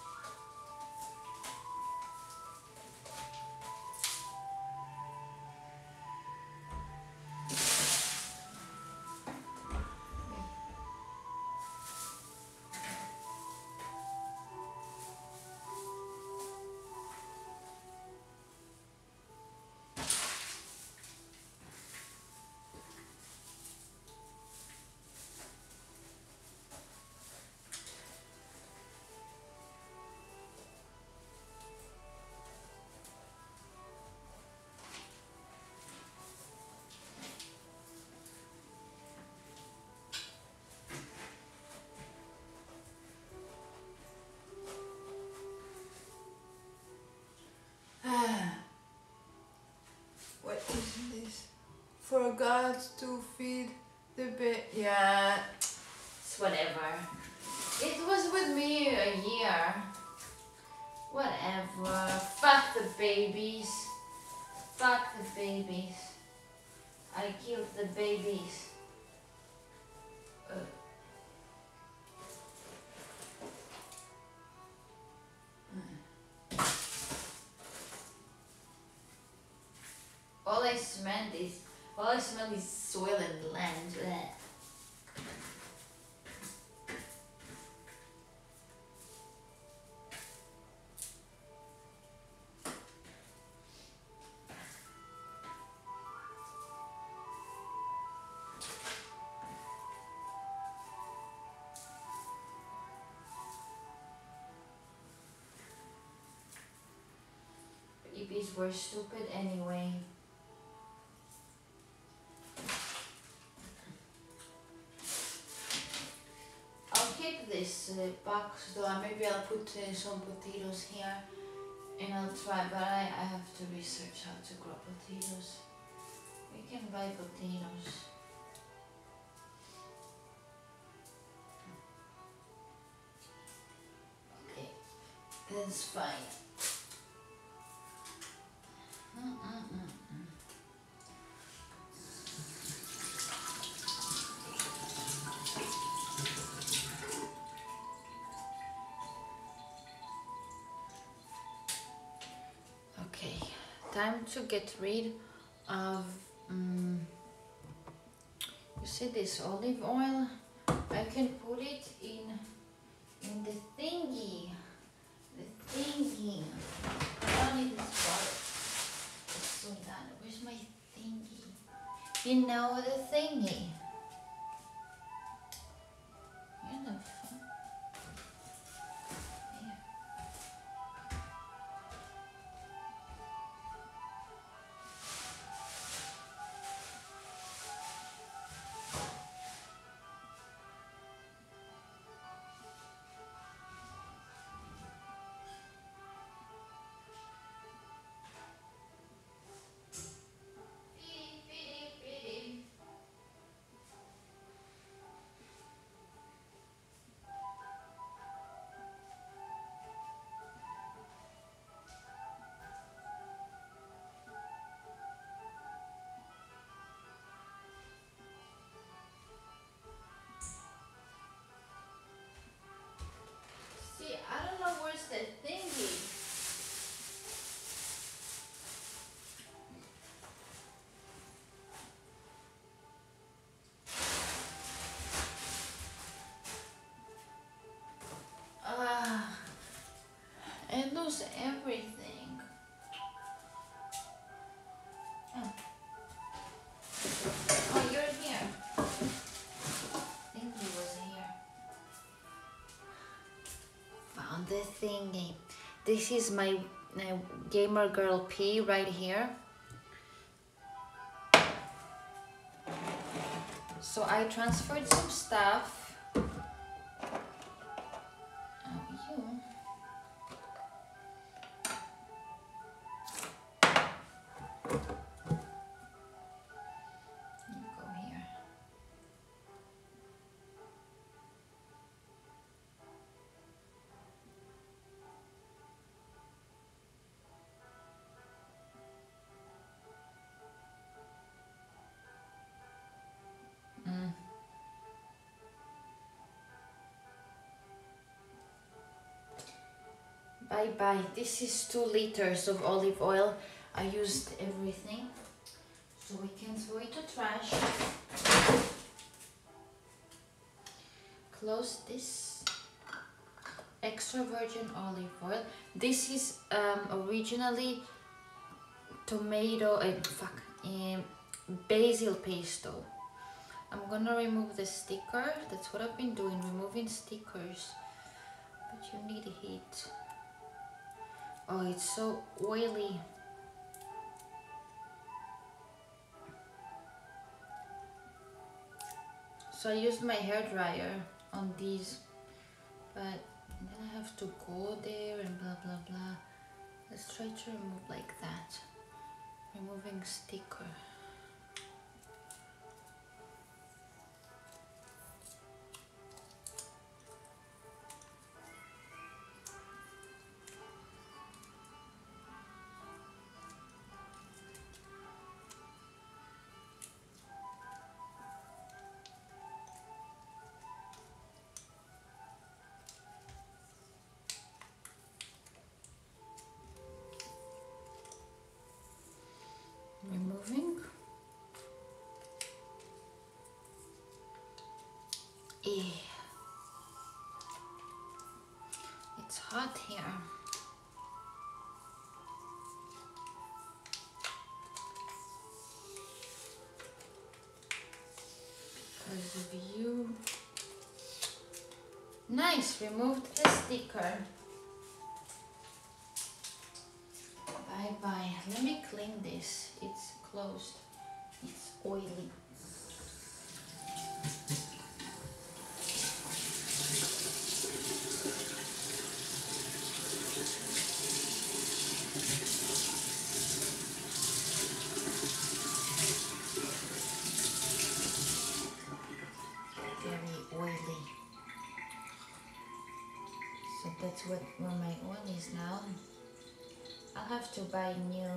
What is this? Forgot to feed the baby. Yeah, it's whatever. It was with me a year. Whatever. Fuck the babies. Fuck the babies. I killed the babies. Uh. All I smell is, all I smell is soil and land. Blech. Babies were stupid anyway. This uh, box though, maybe I'll put uh, some potatoes here and I'll try, but I, I have to research how to grow potatoes. We can buy potatoes. Okay, that's fine. Mm-mm-mm-mm. Time to get rid of, um, you see this olive oil? I can put it in, in the thingy, the thingy. I don't need this water. It's so done. Where's my thingy? You know the thingy. You know. lose everything. Oh, oh you're here. I think he was here. Found the thingy. This is my, my Gamer Girl P right here. So I transferred some stuff. Oh, you. You go here. Mm. Bye bye. This is two liters of olive oil. I used everything, so we can throw it to trash. Close this. Extra virgin olive oil. This is um, originally tomato and uh, fuck um, basil pesto. I'm gonna remove the sticker. That's what I've been doing, removing stickers. But you need heat. Oh, it's so oily. So I used my hair dryer on these, but then I have to go there and blah blah blah. Let's try to remove like that. Removing sticker. Removing. Eh. It's hot here. Because of you. Nice, removed the sticker. Bye bye. Let me clean this. It's closed. It's oily. Very oily. So that's what where my oil is now. I'll have to buy new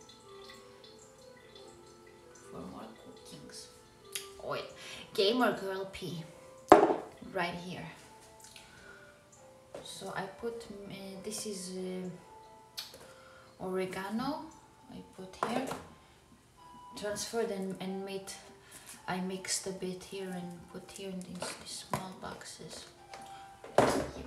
for more cookings. Oil. Gamer Girl P right here. So I put uh, this is uh, oregano. I put here. Transferred and, and made. I mixed a bit here and put here in these, these small boxes. Yep.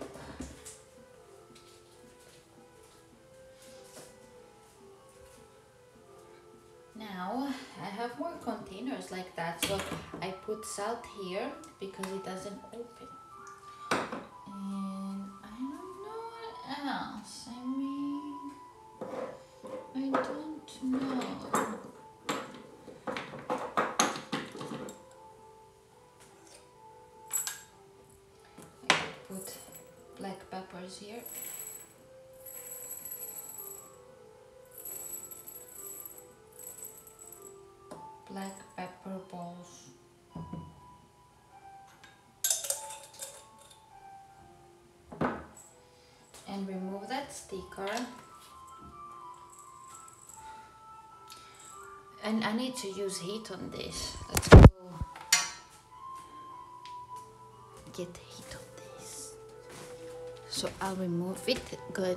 Now I have more containers like that, so I put salt here because it doesn't open. And I don't know what else. I mean, I don't know. I put black peppers here. Black pepper balls. And remove that sticker. And I need to use heat on this. Let's go get heat on this. So I'll remove it. Good.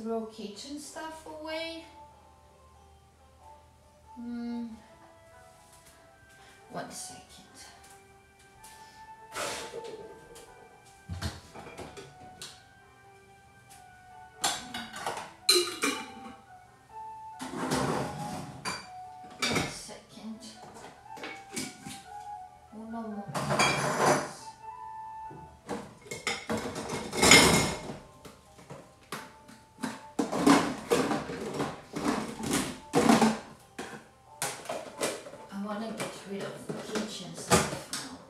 throw kitchen stuff away. Hmm. One second. One second. Uno momento. I want to get rid of the kitchen stuff now.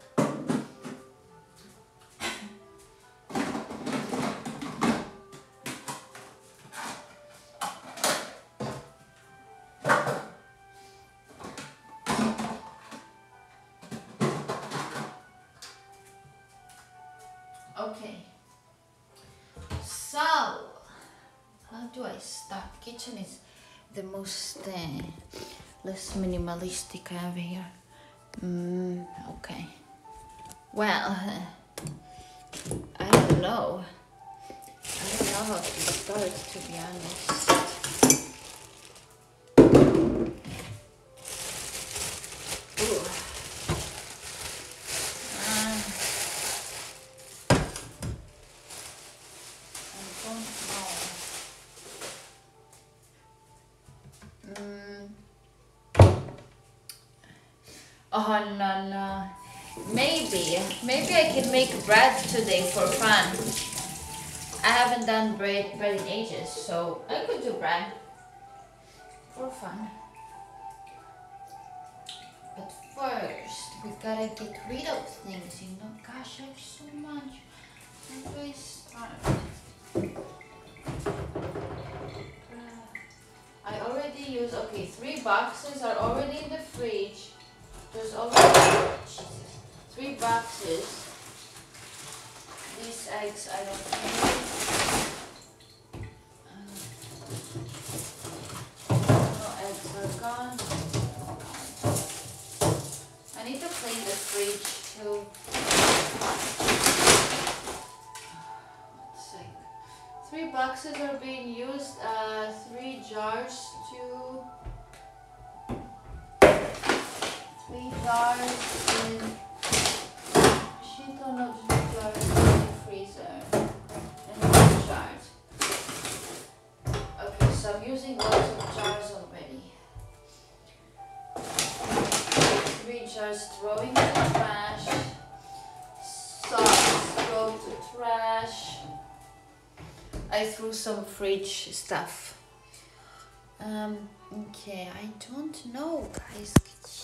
Okay, so how do I start? Kitchen is the most uh, less minimalistic I have here. Mm, okay, well, uh, I don't know. I don't know how to start, to be honest. Ooh. Oh no no, maybe, maybe I can make bread today for fun. I haven't done bread, bread in ages, so I could do bread for fun. But first, we gotta get rid of things, you know. Gosh, I have so much. How do I start? I already used, okay, three boxes are already in the fridge. There's already, Jesus, three boxes. These eggs I don't need. Uh, no eggs are gone. I need to clean the fridge too. One sec. Three boxes are being used. Uh, three jars to. Three jars in shit on a jar in the freezer and one jars. Okay, so I'm using lots of jars already. Three jars throwing to trash. Sauce throw to trash. I threw some fridge stuff. Um, okay, I don't know, guys.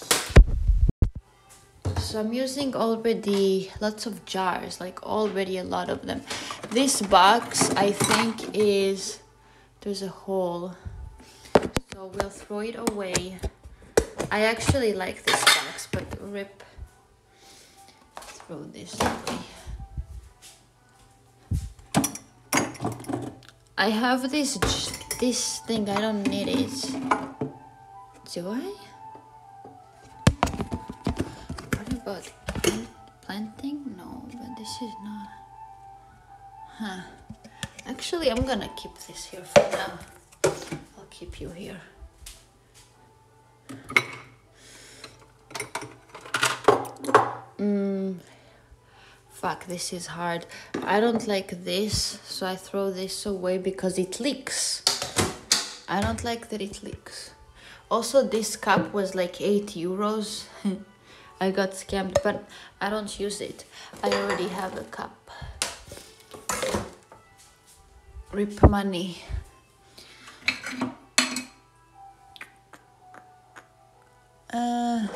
So I'm using already lots of jars, like already a lot of them. This box, I think, is, there's a hole. So we'll throw it away. I actually like this box, but rip. Throw this away. I have this, this thing, I don't need it. Do I? But planting? No, but this is not. Huh. Actually, I'm gonna keep this here for now. I'll keep you here. Mm. Fuck, this is hard. I don't like this, so I throw this away because it leaks. I don't like that it leaks. Also, this cup was like eight euros. I got scammed, but I don't use it. I already have a cup. Rip money. Uh,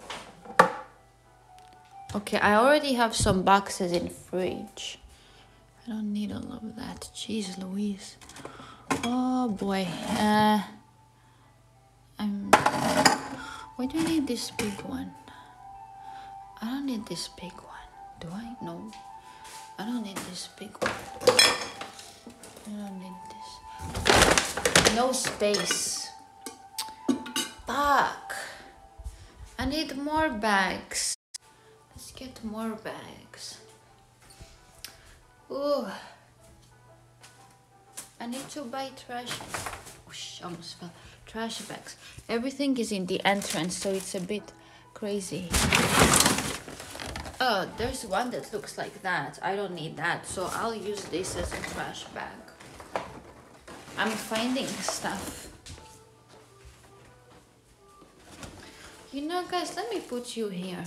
okay, I already have some boxes in fridge. I don't need all of that. Jeez Louise. Oh boy. Uh, I'm... Why do I need this big one? I don't need this big one. Do I? No. I don't need this big one. I don't need this. No space. Fuck. I need more bags. Let's get more bags. Ooh. I need to buy trash. Whoosh, almost fell. Trash bags. Everything is in the entrance, so it's a bit crazy. Oh, there's one that looks like that. I don't need that, so I'll use this as a trash bag. I'm finding stuff. You know, guys, let me put you here.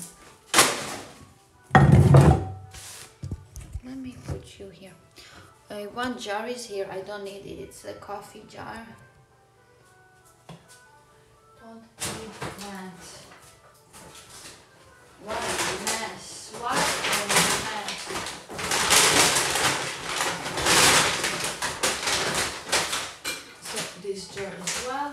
Let me put you here. Uh, one jar is here. I don't need it. It's a coffee jar. Don't need that. What a mess. What a mess. So this jar as well.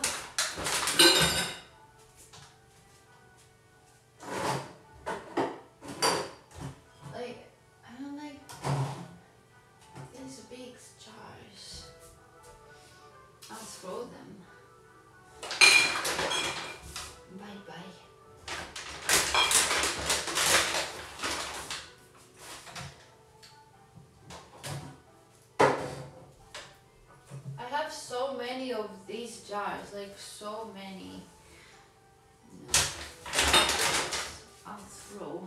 Like, I don't like these big jars. I'll throw them. Bye bye. I have so many of these jars, like so many. No. I'll throw.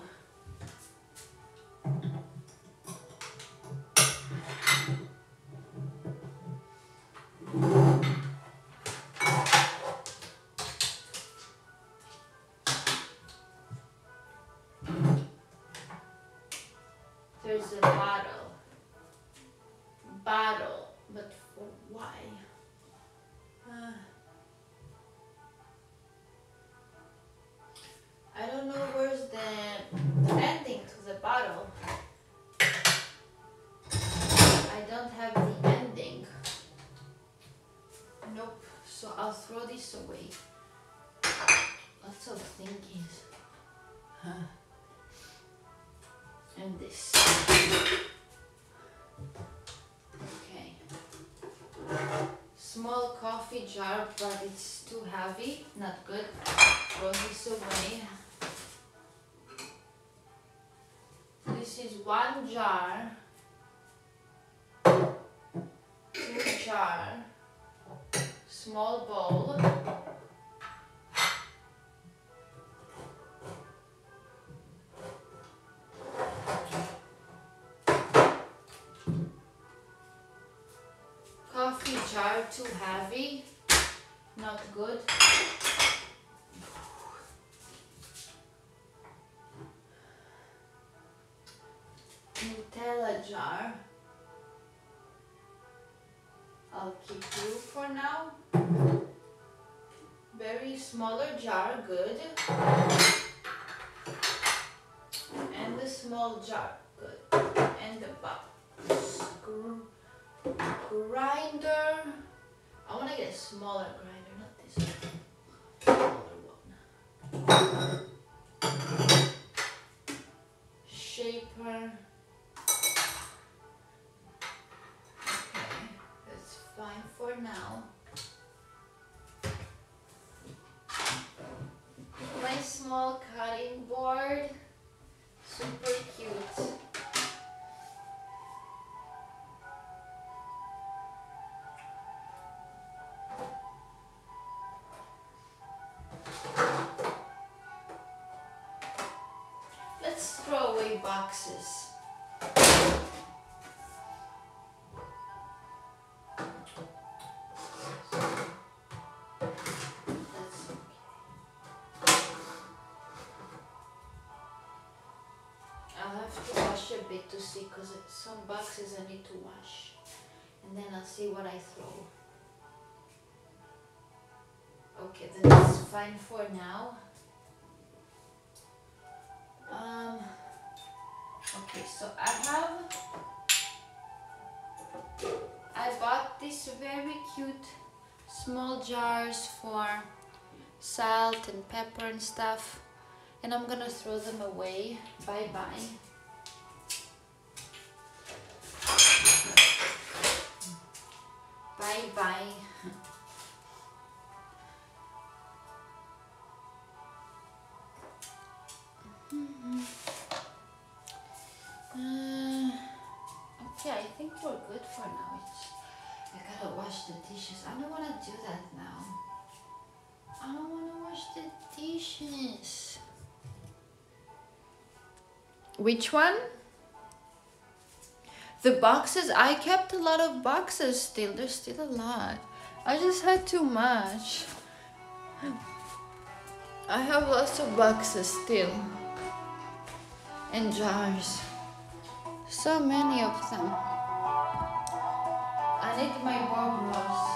There's a bottle. Bottle, but for why? Uh, I don't know where's the ending to the bottle. I don't have the ending. Nope, so I'll throw this away. Lots of thinking. Huh. And this. Okay. Small coffee jar, but it's too heavy. Not good. Throw this away. This is one jar. Two jar. Small bowl. Coffee jar, too heavy, not good. Nutella jar, I'll keep you for now. Very smaller jar, good. And the small jar, good. And the box. Grinder. I want to get a smaller grinder, not this one. Smaller one. Shaper. Okay, that's fine for now. My small cutting board. Super cute. Boxes. That's okay. I'll have to wash a bit to see, because some boxes I need to wash, and then I'll see what I throw. Okay, then that's fine for now. Um. Okay, so I have, I bought these very cute small jars for salt and pepper and stuff, and I'm gonna throw them away. Bye bye. Bye bye. Mm-hmm. Uh, okay, I think we're good for now. It's I gotta wash the dishes. I don't wanna do that now. I don't wanna wash the dishes. Which one? The boxes, I kept a lot of boxes still. There's still a lot. I just had too much. I have lots of boxes still. And jars. So many of them. I need my Bob Ross.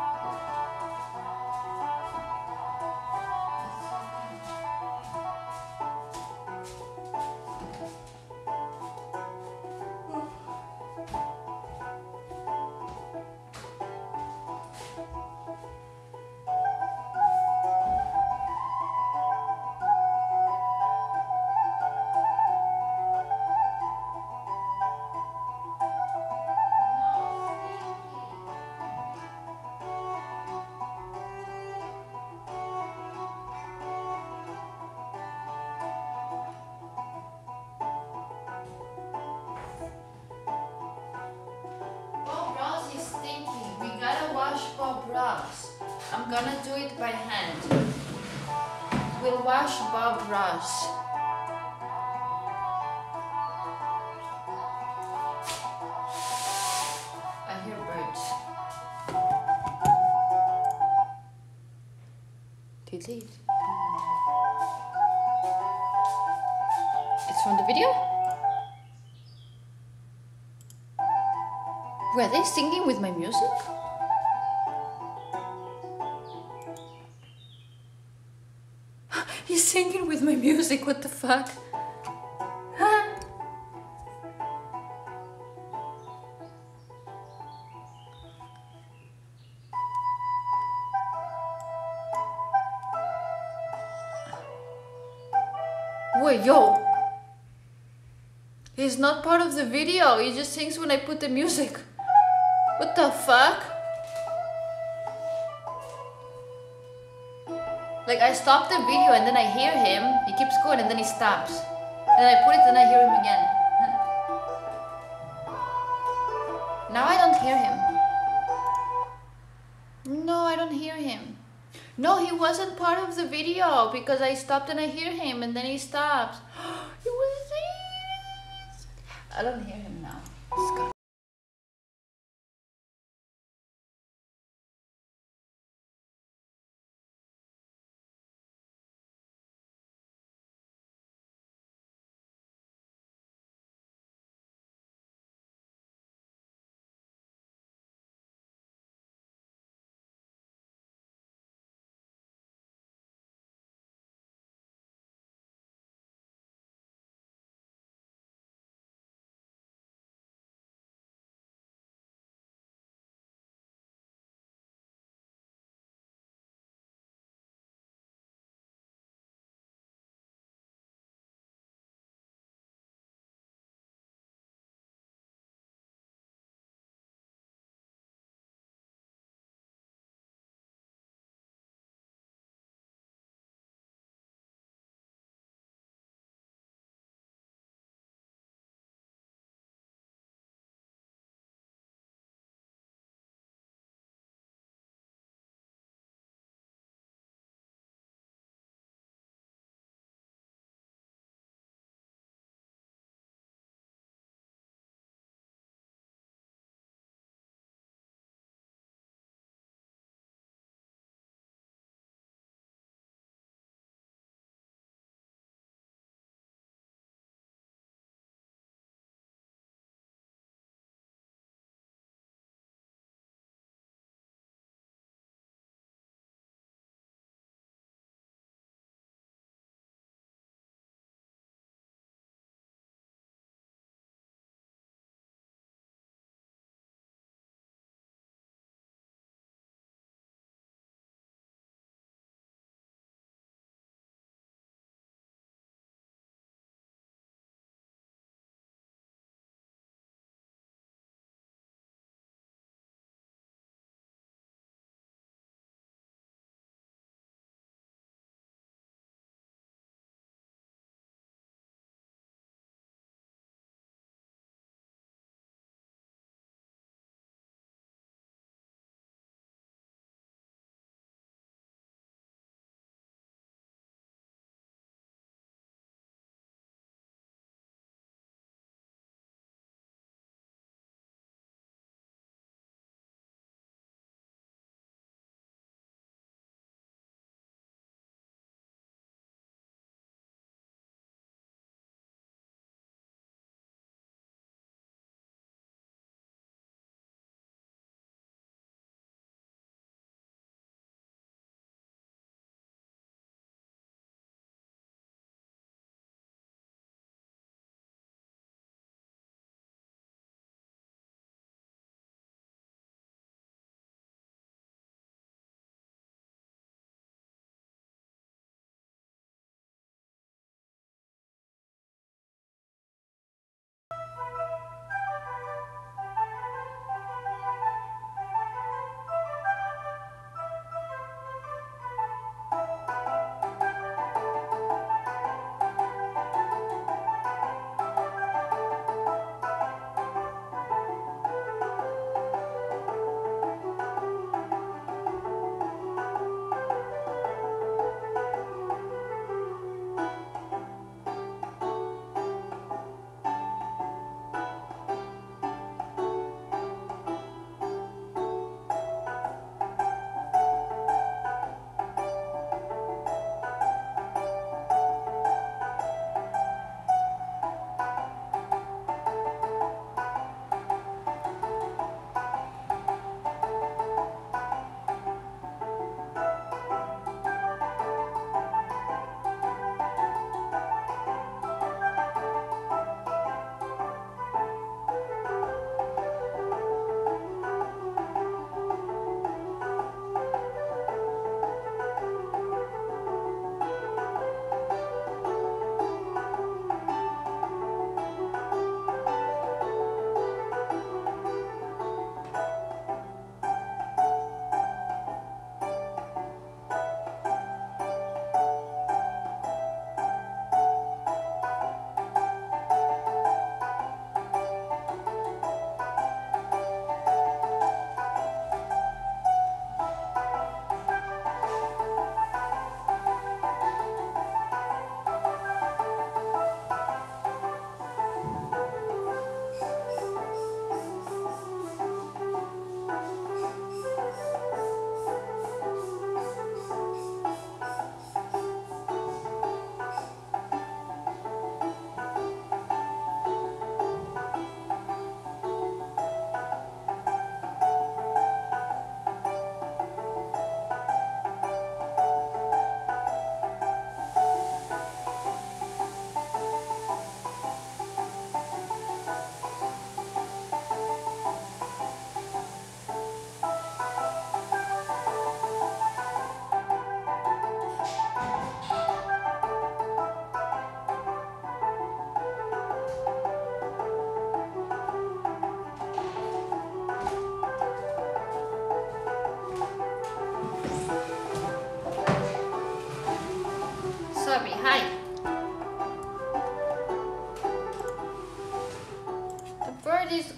Bob Ross. I'm gonna do it by hand. We'll wash Bob Ross. I hear birds. Delete. It's from the video? Were they singing with my music? He's singing with my music, what the fuck? Huh? Wait, yo! He's not part of the video, he just sings when I put the music. What the fuck? Like, I stop the video and then I hear him, he keeps going and then he stops. Then I put it and I hear him again. Now I don't hear him. No, I don't hear him. No, he wasn't part of the video because I stopped and I hear him and then he stops. He was there. I don't hear him now. Scott.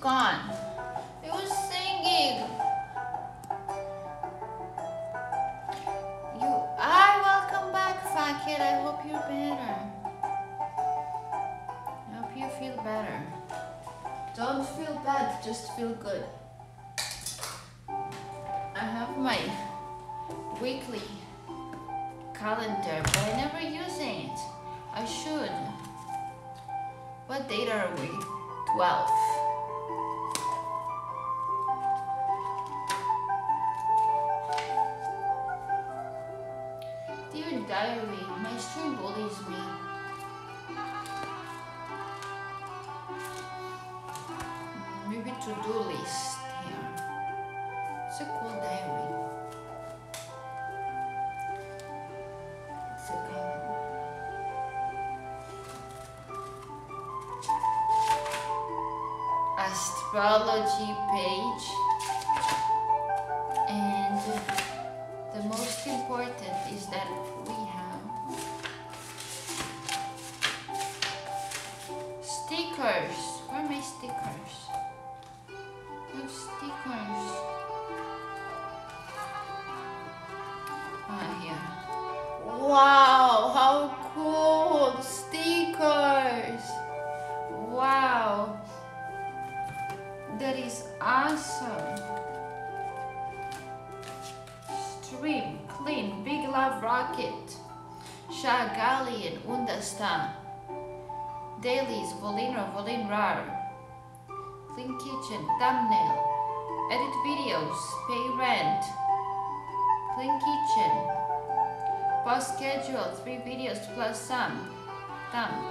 gone. It was singing. You, ah, welcome back, Fakir. I hope you're better. I hope you feel better. Don't feel bad, just feel good. I have my weekly calendar, but I never use it. I should. What date are we? twelve. Dear diary, my stream bullies me. Maybe to-do list here. It's a cool diary. It's a color. Astrology page, and the most important is that we have stickers. Where are my stickers? I have stickers. Ah, here. Wow, how cool! Stickers! Wow! That is awesome. Stream, clean, big love rocket. Shagali and Undasta. Dailies, Volino, Volin Rar. Clean kitchen, thumbnail. Edit videos, pay rent. Clean kitchen. Post schedule, three videos plus some. Thumb.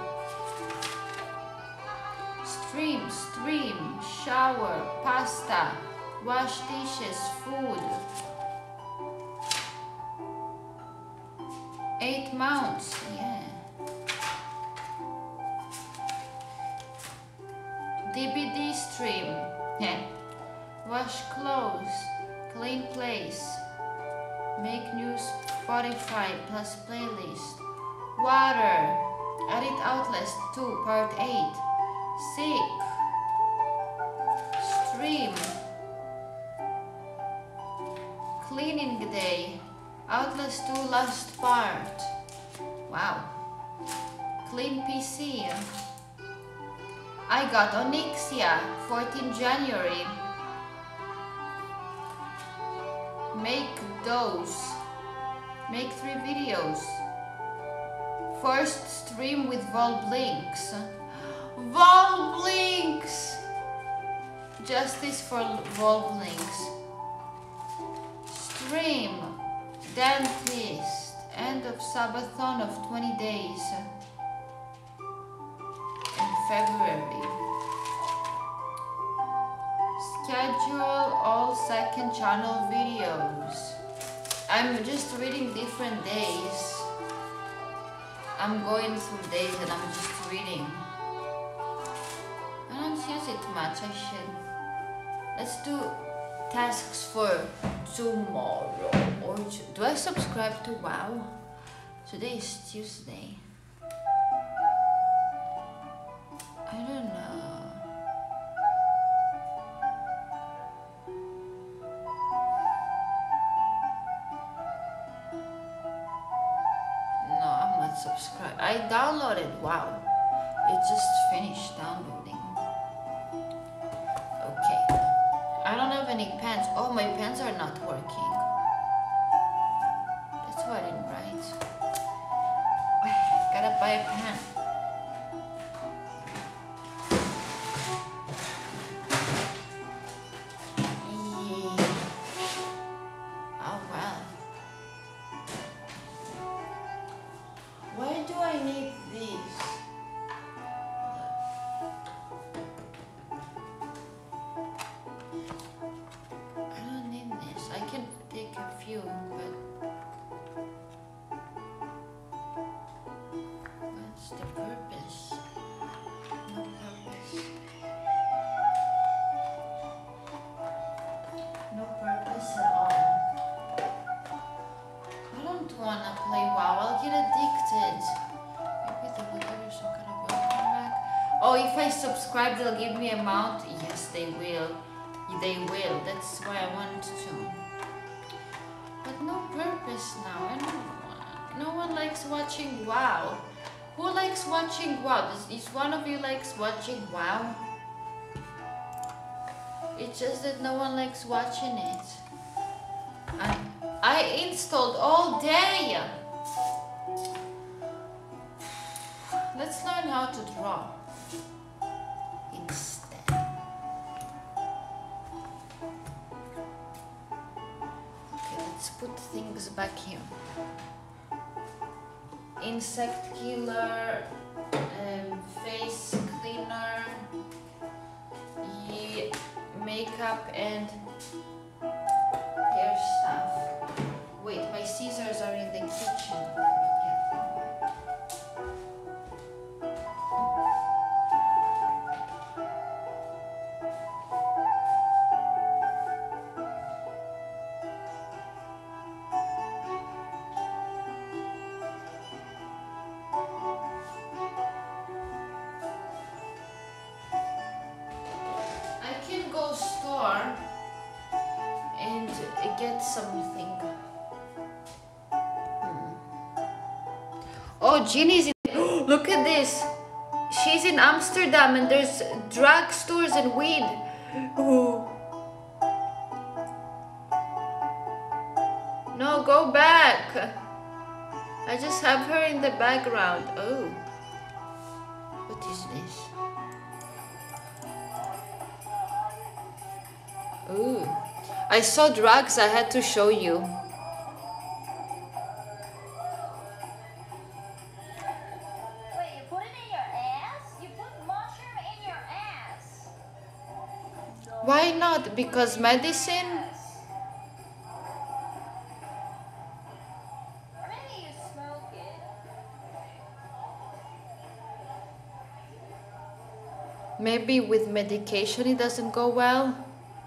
Stream, stream, shower, pasta, wash dishes, food. Eight mounts, yeah. D B D stream, yeah. Wash clothes, clean place. Make new Spotify plus playlist. Water, edit outlets two, part eight. Sick. Stream. Cleaning day. Outlast two last part. Wow. Clean P C. I got Onyxia, fourteenth January. Make those. Make three videos. First stream with Vol Blinks. Vol Blinks! Justice for Vol Blinks. Stream. Dentist. End of Sabathon of twenty days. In February. Schedule all second channel videos. I'm just reading different days. I'm going through days and I'm just reading. I don't use it much, I should. Let's do tasks for tomorrow. Or do I subscribe to WoW? Today is Tuesday. I don't know. No, I'm not subscribed. I downloaded WoW. It just finished downloading. Okay. I don't have any pens. Oh, my pens are not working. That's why I didn't write. Gotta buy a pen. Yeah. Oh, well. Why do I need these? Oh, if I subscribe, they'll give me a mount. Yes, they will. They will. That's why I want to. But no purpose now. I don't know. No one likes watching WoW. Who likes watching WoW? Is, is one of you likes watching WoW? It's just that no one likes watching it. I, I installed all day. Let's learn how to draw instead. Okay, let's put things back here. Insect killer, um, face cleaner, yeah, makeup and hair stuff. Wait, my scissors are in the kitchen. Something. Hmm. Oh, Ginny's in. Look at this. She's in Amsterdam and there's drugstores and weed. Ooh. No, go back. I just have her in the background. Oh. What is this? Ooh. I saw drugs, I had to show you. Wait, you put it in your ass? You put mushroom in your ass? Why not? Because medicine? Or maybe you smoke it. Maybe with medication it doesn't go well.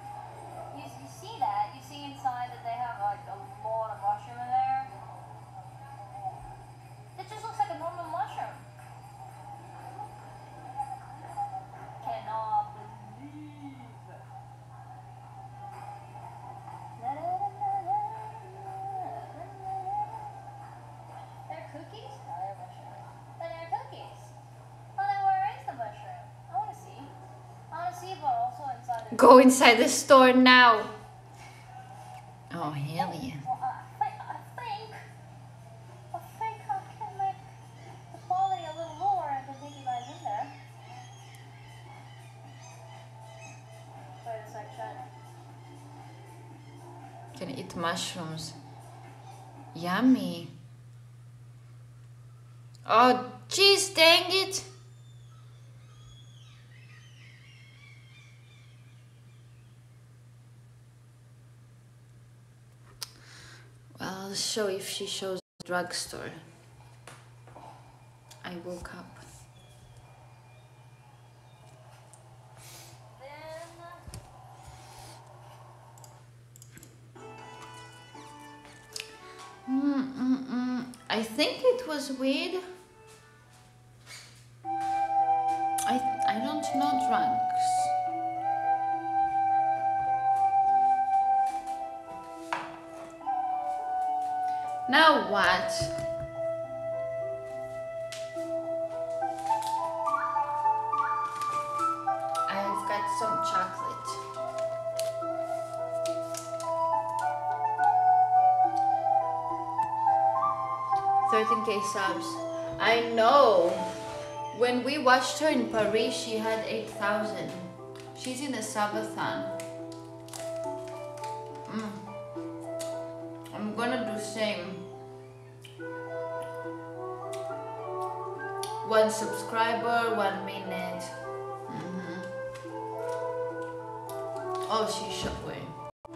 Go inside the store now. Oh, hell yeah. Well, I, I think, I think I can make the quality a little lower and can take you guys in there. Wait a section. Can eat mushrooms. Yummy. Oh, jeez, dang it. I'll show if she shows the drugstore. I woke up. Mm -mm -mm. I think it was weed. I I don't know drugs. Now what? I've got some chocolate. thirteen K subs. I know. When we watched her in Paris, she had eight thousand. She's in a subathon. Mm. I'm gonna do same. One subscriber, one minute. Mm-hmm. Oh, she's showing.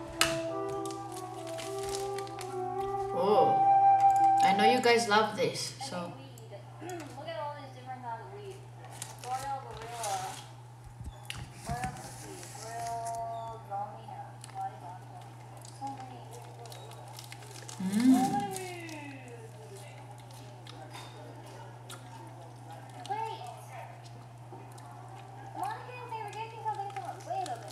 Oh, I know you guys love this, so. Look at all these different kinds of weed. Royal Gorilla. Royal Cookie. Royal Domina. So many. Mm. Wait. Monica and they were getting something from. Wait a minute.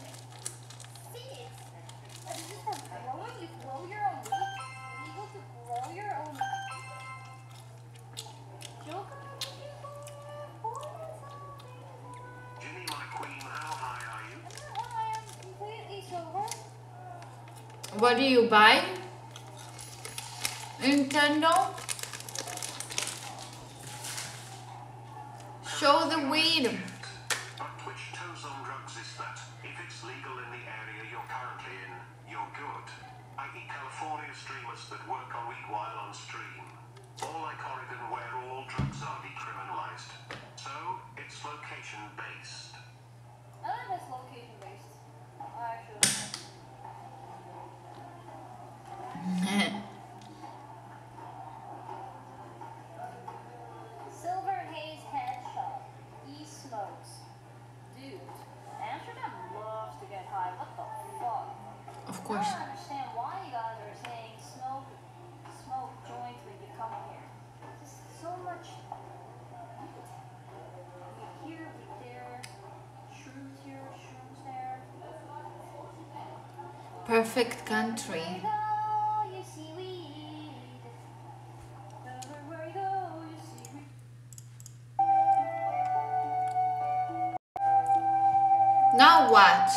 What do you buy? Nintendo? Show the weed. But which toes on drugs is that? If it's legal in the area you're currently in, you're good. I E California streamers that work on weed while on stream. Or like Oregon where all drugs are decriminalized. So, it's location based. I think it's location based. I actually. Silver Haze Headshot. E-smokes. Dude, Amsterdam loves to get high. What the fuck? Of I course. don't understand why you guys are saying smoke, smoke joints when you come here. Just so much. We here, we there. Shrooms here, shrooms there. Perfect country. Where you go, you see weed. Everywhere you go, you see weed. Now what?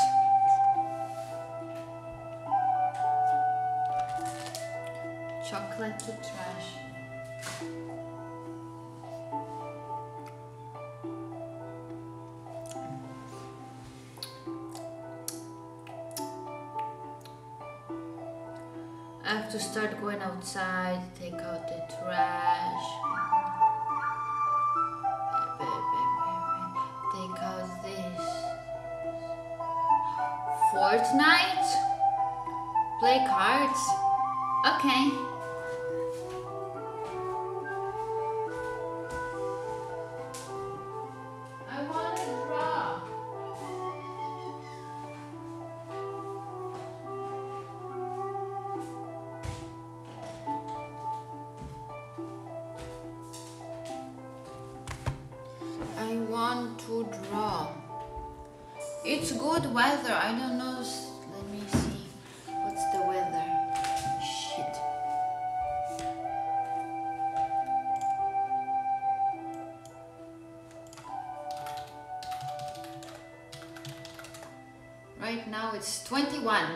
Chocolate to trash. I have to start going outside, take out the trash. Take out this. Fortnite? Play cards? Okay. I want to draw. I want to draw. It's good weather. I don't know. s- Let me see. What's the weather? Shit. Right now it's twenty-one.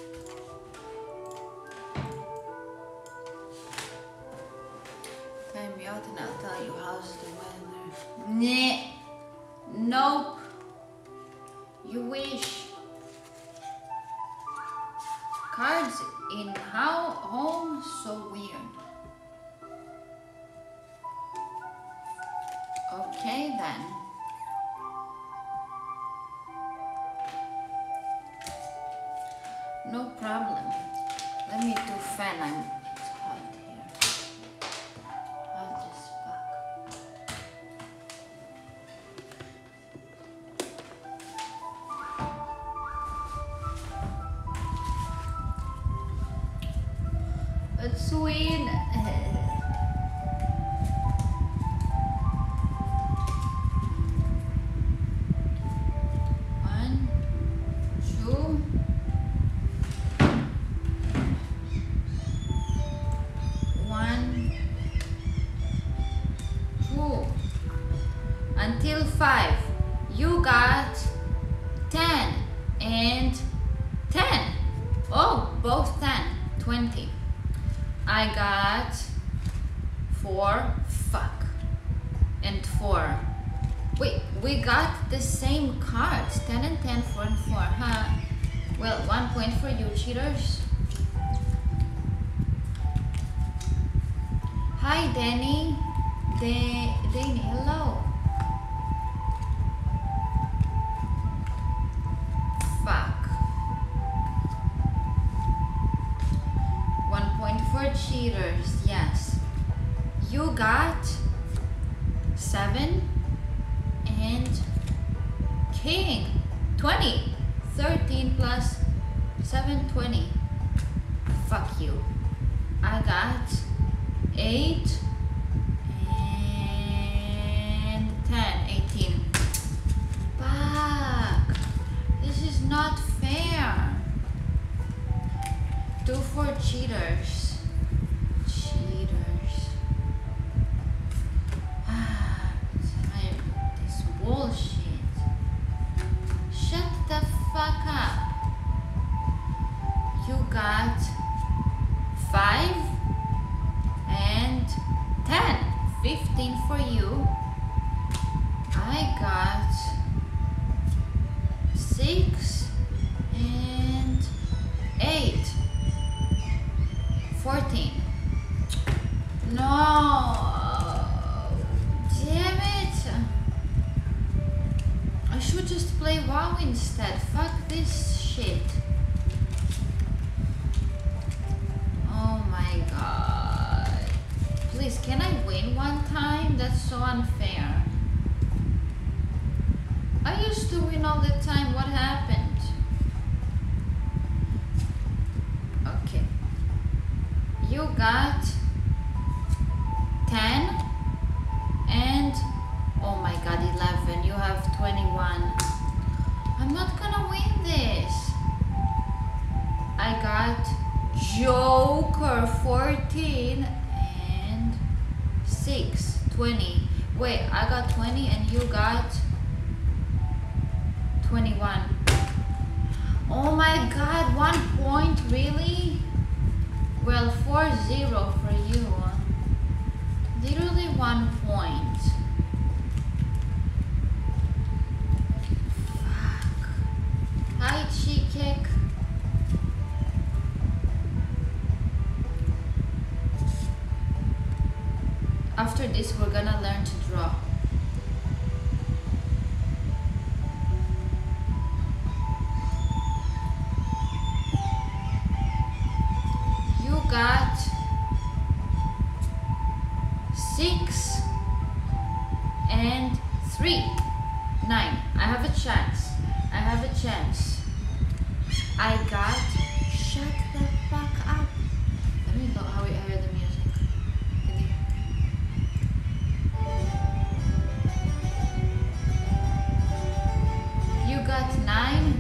Time me out and I'll tell you how's the weather. Nah. Nope. You wish. Cards in how home? So weird. Okay then. No problem. Let me do fan. I'm it's hot here. Hot as fuck. It's sweet. One, two. One, two, until five. You got ten and ten. Oh, both ten. Twenty. I got four. Fuck. And four. Wait, we got the same cards. Ten and ten, four and four, huh? Well, one point for you, cheaters. Hi, Danny. Da- Danny, hello. Fuck. One point for cheaters, yes. You got seven and king. twenty. thirteen plus seven, twenty. Fuck you. I got eight and ten, eighteen. Fuck. This is not fair. Two for cheaters. Cheaters. Ah, this bullshit. Shut the fuck up. You got ten. fifteen for you. I got six and eight. fourteen. No. Damn it. I should just play WoW instead. Fuck this shit. Oh my god. Please, can I win one time? That's so unfair. I used to win all the time. What happened? Okay. You got ten and oh my god, eleven. You have twenty-one. I'm not gonna win this. I got Joker fourteen and six. twenty. Wait, I got twenty and you got twenty-one. Oh my god, one point, really? Well, four zero for you. Literally one point. Fuck. Hi, Cheekick. After this, we're gonna learn to draw. You got six and three. Nine. I have a chance. I have a chance. I got. Shut the fuck up. Let me know how we hear the music. Okay. You got nine.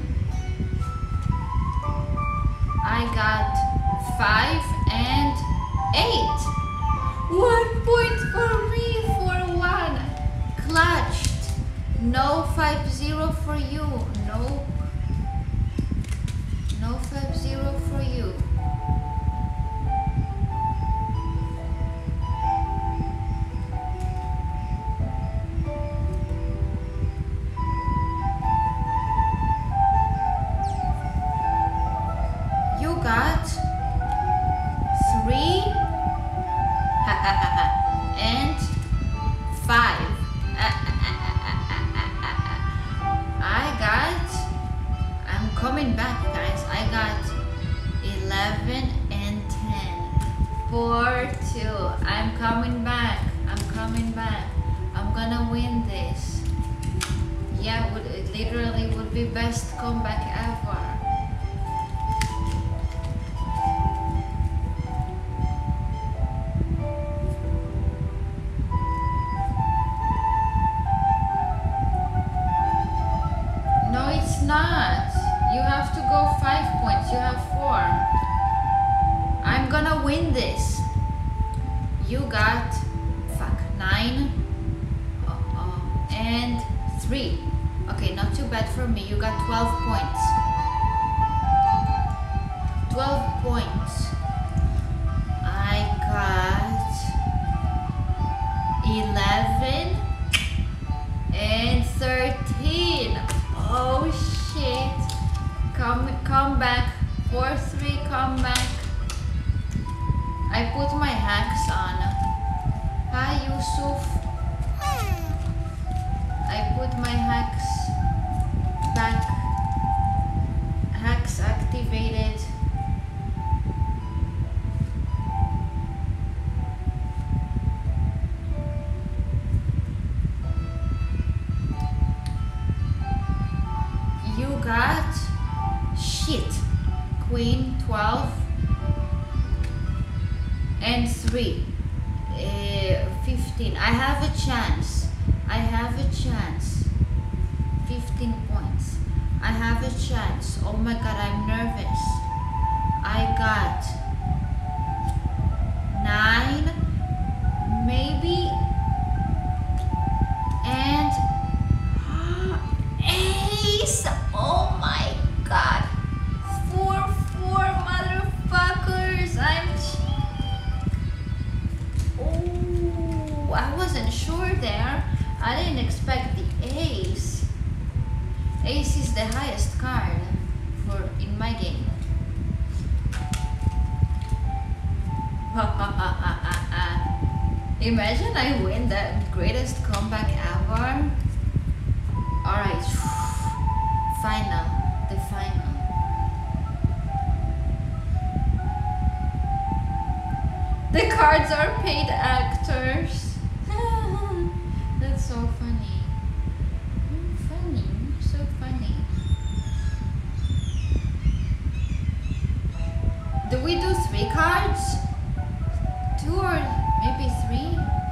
I got five and eight. One point for me for one. Clutched. No five zero for you. No. No five zero for you. You got three and five. I got, I'm coming back, guys. I got eleven and ten. four, two. I'm coming back. I'm coming back. I'm gonna win this. Yeah, would, it literally would be best comeback ever. No, it's not. You have to go five points. You have four. I'm gonna win this. You got fuck nine uh, uh, and three. Okay, not too bad for me. You got twelve points. Twelve points. I got eleven and thirteen. Oh shit. Come come back. four three, come back. I put my hacks on. Hi Yusuf. I put my hacks back. Hacks activated. You got shit. Queen twelve and three. Uh, fifteen. I have a chance. I have a chance. fifteen points. I have a chance. Oh my god, I'm nervous. I got nine, maybe, and ace. Oh my god. Four, four, motherfuckers. I'm. Oh I didn't expect the ace. Ace is the highest card for in my game. Imagine I win the greatest comeback ever. Alright, final, the final. The cards are paid actors. That's so funny. Mm, funny, so funny. Do we do three cards? Two or maybe three?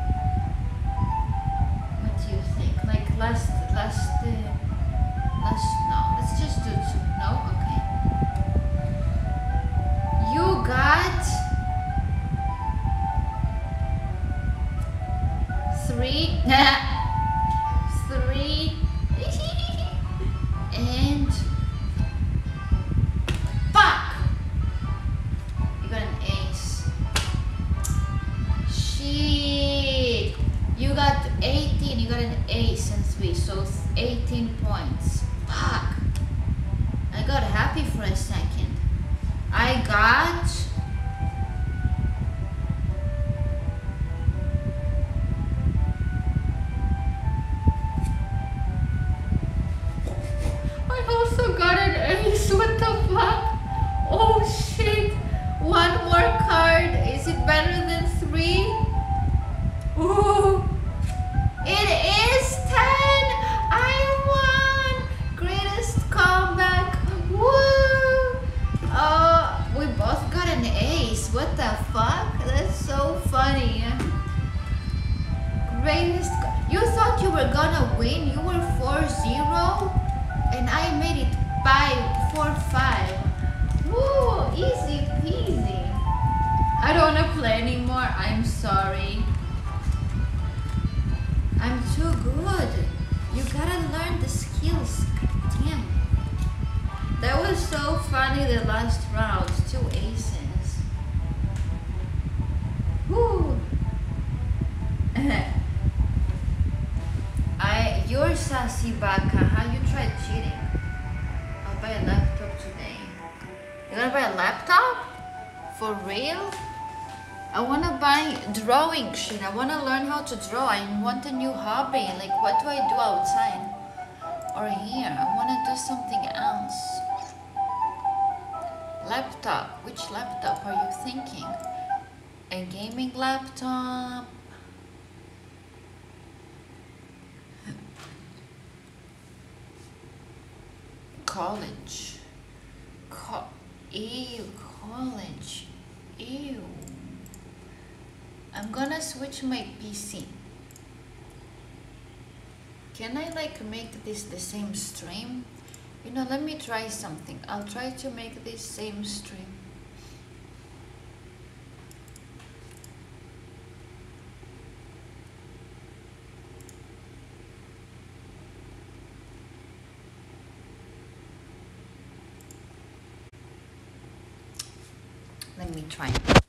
What do you think? Like last, last, uh, last, no, let's just do two. No? Okay. You got three, three, and fuck! You got an ace. Shit! You got eighteen, you got an ace and three, so eighteen points. Fuck! I got happy for a second. I got I also got an ace. What the fuck? Oh shit! One more card. Is it better than three? Ooh! It is ten! I won! Greatest comeback! Woo! Oh, we both got an ace. What the fuck? That's so funny. Greatest. You thought you were gonna win? You were four zero? And I made it five, four, five. Woo, easy peasy. I don't wanna play anymore. I'm sorry. I'm too good. You gotta learn the skills. Damn. That was so funny. The last round, two aces. Woo. I, you're sassy baka. How you tried cheating? I'll buy a laptop today. You gonna buy a laptop? For real? I wanna buy drawing shit. I wanna learn how to draw. I want a new hobby. Like, what do I do outside? Or here? I wanna do something else. Laptop. Which laptop are you thinking? A gaming laptop? College. Co Ew, college. Ew. I'm gonna switch my P C. Can I like make this the same stream? You know, let me try something. I'll try to make this same stream. Let me try.